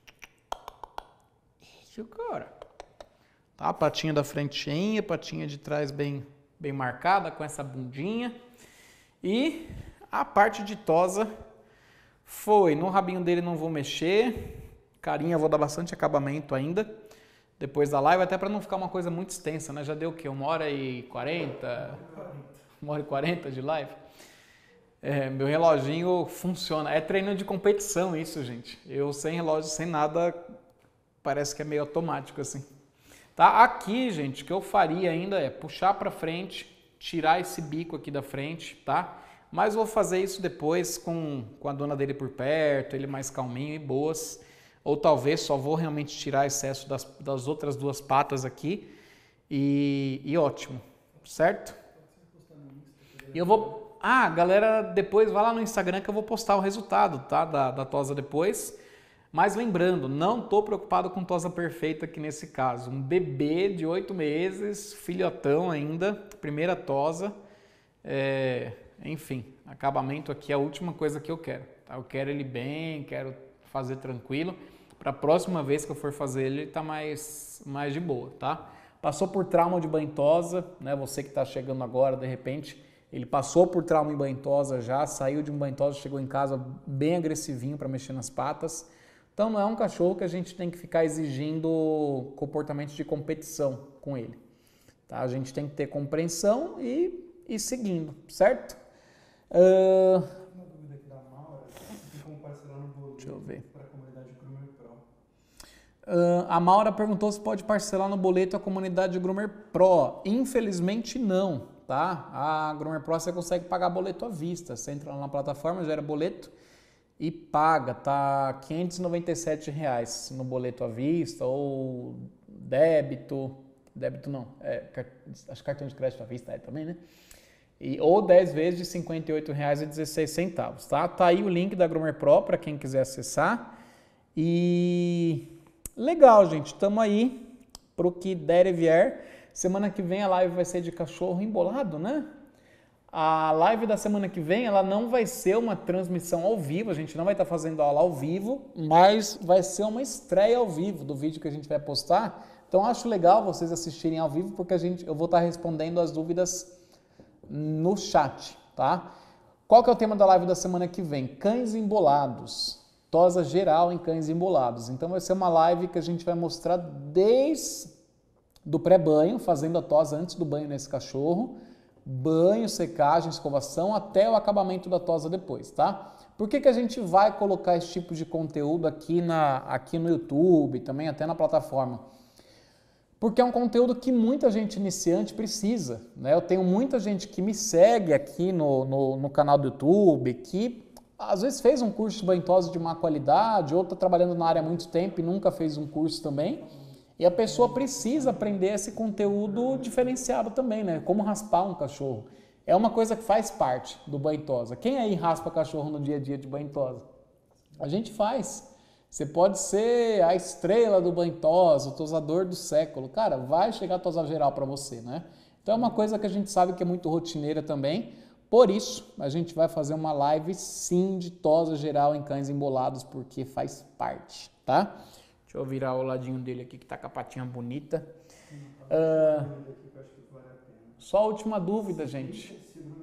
Isso, cara. Tá, a patinha da frente cheinha, patinha de trás bem, bem marcada, com essa bundinha. E a parte de tosa foi, no rabinho dele não vou mexer. Carinha, vou dar bastante acabamento ainda. Depois da live, até para não ficar uma coisa muito extensa, né? Já deu o quê? Uma hora e quarenta? Uma hora e quarenta de live? É, meu reloginho funciona. É treino de competição isso, gente. Eu sem relógio, sem nada, parece que é meio automático assim. Tá? Aqui, gente, o que eu faria ainda é puxar para frente, tirar esse bico aqui da frente, tá? Mas vou fazer isso depois com, com a dona dele por perto, ele mais calminho e boas. Ou talvez só vou realmente tirar excesso das, das outras duas patas aqui e, e ótimo, certo? E eu vou... Ah, galera, depois vai lá no Instagram que eu vou postar o resultado, tá? Da, da tosa depois. Mas lembrando, não estou preocupado com tosa perfeita aqui nesse caso. Um bebê de oito meses, filhotão ainda, primeira tosa. É, enfim, acabamento aqui é a última coisa que eu quero. Tá? Eu quero ele bem, quero fazer tranquilo. Para a próxima vez que eu for fazer ele, ele tá mais, mais de boa, tá? Passou por trauma de banho-tosa, né? Você que está chegando agora, de repente, ele passou por trauma em banho-tosa já, saiu de um banho-tosa, chegou em casa bem agressivinho para mexer nas patas. Então não é um cachorro que a gente tem que ficar exigindo comportamento de competição com ele. Tá? A gente tem que ter compreensão e ir seguindo, certo? Uh... Uma dúvida aqui da Maura, tem como parcelar no boleto Deixa eu ver. para a comunidade Groomer Pro? Uh, a Maura perguntou se pode parcelar no boleto a comunidade Groomer Pro. Infelizmente não, tá? A Groomer Pro você consegue pagar boleto à vista. Você entra lá na plataforma, gera boleto e paga, tá quinhentos e noventa e sete reais no boleto à vista ou débito, débito não, é, acho que cartão de crédito à vista é também, né? E, ou dez vezes de cinquenta e oito reais e dezesseis centavos, tá? Tá aí o link da Groomer Pro para quem quiser acessar. E legal, gente, estamos aí pro que der e vier. Semana que vem a live vai ser de cachorro embolado, né? A live da semana que vem, ela não vai ser uma transmissão ao vivo, a gente não vai estar fazendo aula ao vivo, mas vai ser uma estreia ao vivo do vídeo que a gente vai postar. Então acho legal vocês assistirem ao vivo, porque a gente, eu vou estar respondendo as dúvidas no chat, tá? Qual que é o tema da live da semana que vem? Cães embolados. Tosa geral em cães embolados. Então vai ser uma live que a gente vai mostrar desde do pré-banho, fazendo a tosa antes do banho nesse cachorro, banho, secagem, escovação, até o acabamento da tosa depois, tá? Por que que a gente vai colocar esse tipo de conteúdo aqui, na, aqui no YouTube, também até na plataforma? Porque é um conteúdo que muita gente iniciante precisa, né? Eu tenho muita gente que me segue aqui no, no, no canal do YouTube, que às vezes fez um curso de banho-tosa de má qualidade, ou está trabalhando na área há muito tempo e nunca fez um curso também. E a pessoa precisa aprender esse conteúdo diferenciado também, né? Como raspar um cachorro. É uma coisa que faz parte do banho-tosa. Quem aí raspa cachorro no dia a dia de banho-tosa? A gente faz. Você pode ser a estrela do banho-tosa, o tosador do século. Cara, vai chegar a tosa geral para você, né? Então é uma coisa que a gente sabe que é muito rotineira também. Por isso, a gente vai fazer uma live sim de tosa geral em cães embolados, porque faz parte, tá? Deixa eu virar o ladinho dele aqui, que tá com a patinha bonita. Uh, só a última dúvida, gente.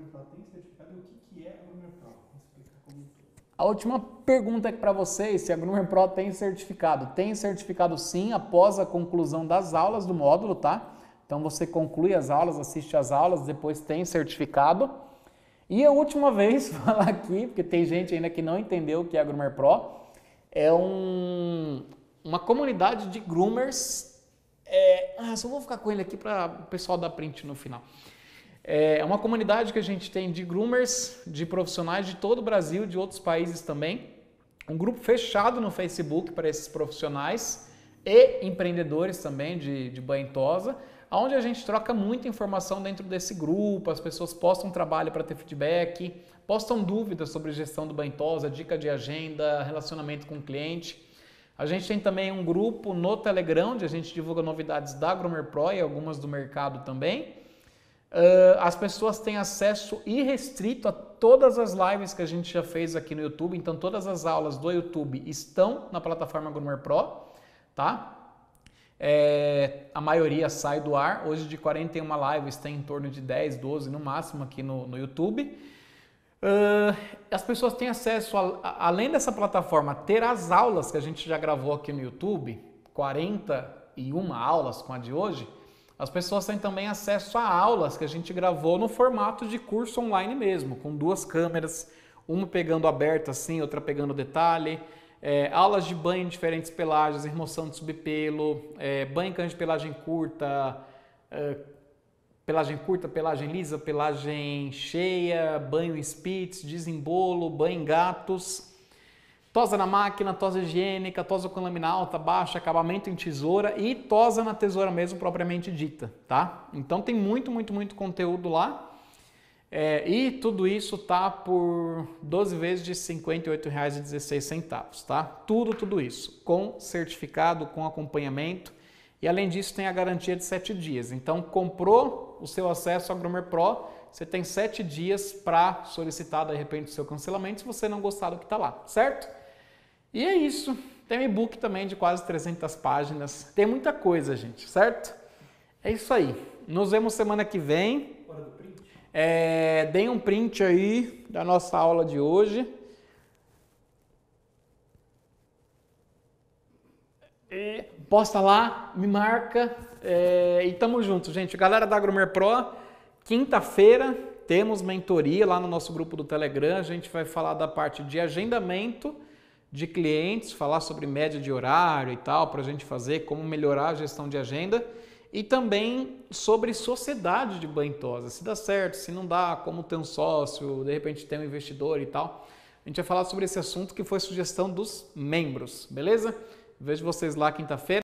A última pergunta é para vocês, se a Groomer Pro tem certificado. Tem certificado sim, após a conclusão das aulas do módulo, tá? Então você conclui as aulas, assiste as aulas, depois tem certificado. E a última vez, falar aqui, porque tem gente ainda que não entendeu o que é a Groomer Pro, é um... uma comunidade de groomers, é, ah, só vou ficar com ele aqui para o pessoal dar print no final. É uma comunidade que a gente tem de groomers, de profissionais de todo o Brasil, de outros países também. Um grupo fechado no Facebook para esses profissionais e empreendedores também de, de banho-tosa, onde a gente troca muita informação dentro desse grupo, as pessoas postam trabalho para ter feedback, postam dúvidas sobre gestão do banho-tosa, dica de agenda, relacionamento com o cliente. A gente tem também um grupo no Telegram, onde a gente divulga novidades da Groomer Pro e algumas do mercado também. Uh, as pessoas têm acesso irrestrito a todas as lives que a gente já fez aqui no YouTube, então todas as aulas do YouTube estão na plataforma Groomer Pro, tá? É, a maioria sai do ar, hoje de quarenta e uma lives tem em torno de dez, doze no máximo aqui no, no YouTube. Uh, as pessoas têm acesso, a, a, além dessa plataforma, ter as aulas que a gente já gravou aqui no YouTube, quarenta e uma aulas com a de hoje, as pessoas têm também acesso a aulas que a gente gravou no formato de curso online mesmo, com duas câmeras, uma pegando aberta assim, outra pegando detalhe, é, aulas de banho em diferentes pelagens, remoção de subpelo, é, banho em cães de pelagem curta, é, pelagem curta, pelagem lisa, pelagem cheia, banho em Spitz, desembolo, banho em gatos, tosa na máquina, tosa higiênica, tosa com lâmina alta, baixa, acabamento em tesoura e tosa na tesoura mesmo propriamente dita, tá? Então tem muito, muito, muito conteúdo lá. É, e tudo isso tá por doze vezes de cinquenta e oito reais e dezesseis centavos, tá? Tudo, tudo isso, com certificado, com acompanhamento. E além disso tem a garantia de sete dias. Então comprou o seu acesso ao Groomer Pro, você tem sete dias para solicitar de repente o seu cancelamento se você não gostar do que está lá, certo? E é isso. Tem um e-book também de quase trezentas páginas. Tem muita coisa, gente, certo? É isso aí. Nos vemos semana que vem. Hora do print? É, deem um print aí da nossa aula de hoje. E posta lá, me marca é, e tamo junto, gente. Galera da Groomer Pro, quinta-feira temos mentoria lá no nosso grupo do Telegram. A gente vai falar da parte de agendamento de clientes, falar sobre média de horário e tal, para a gente fazer, como melhorar a gestão de agenda. E também sobre sociedade de banho e tosa, se dá certo, se não dá, como ter um sócio, de repente ter um investidor e tal. A gente vai falar sobre esse assunto que foi sugestão dos membros, beleza? Vejo vocês lá quinta-feira.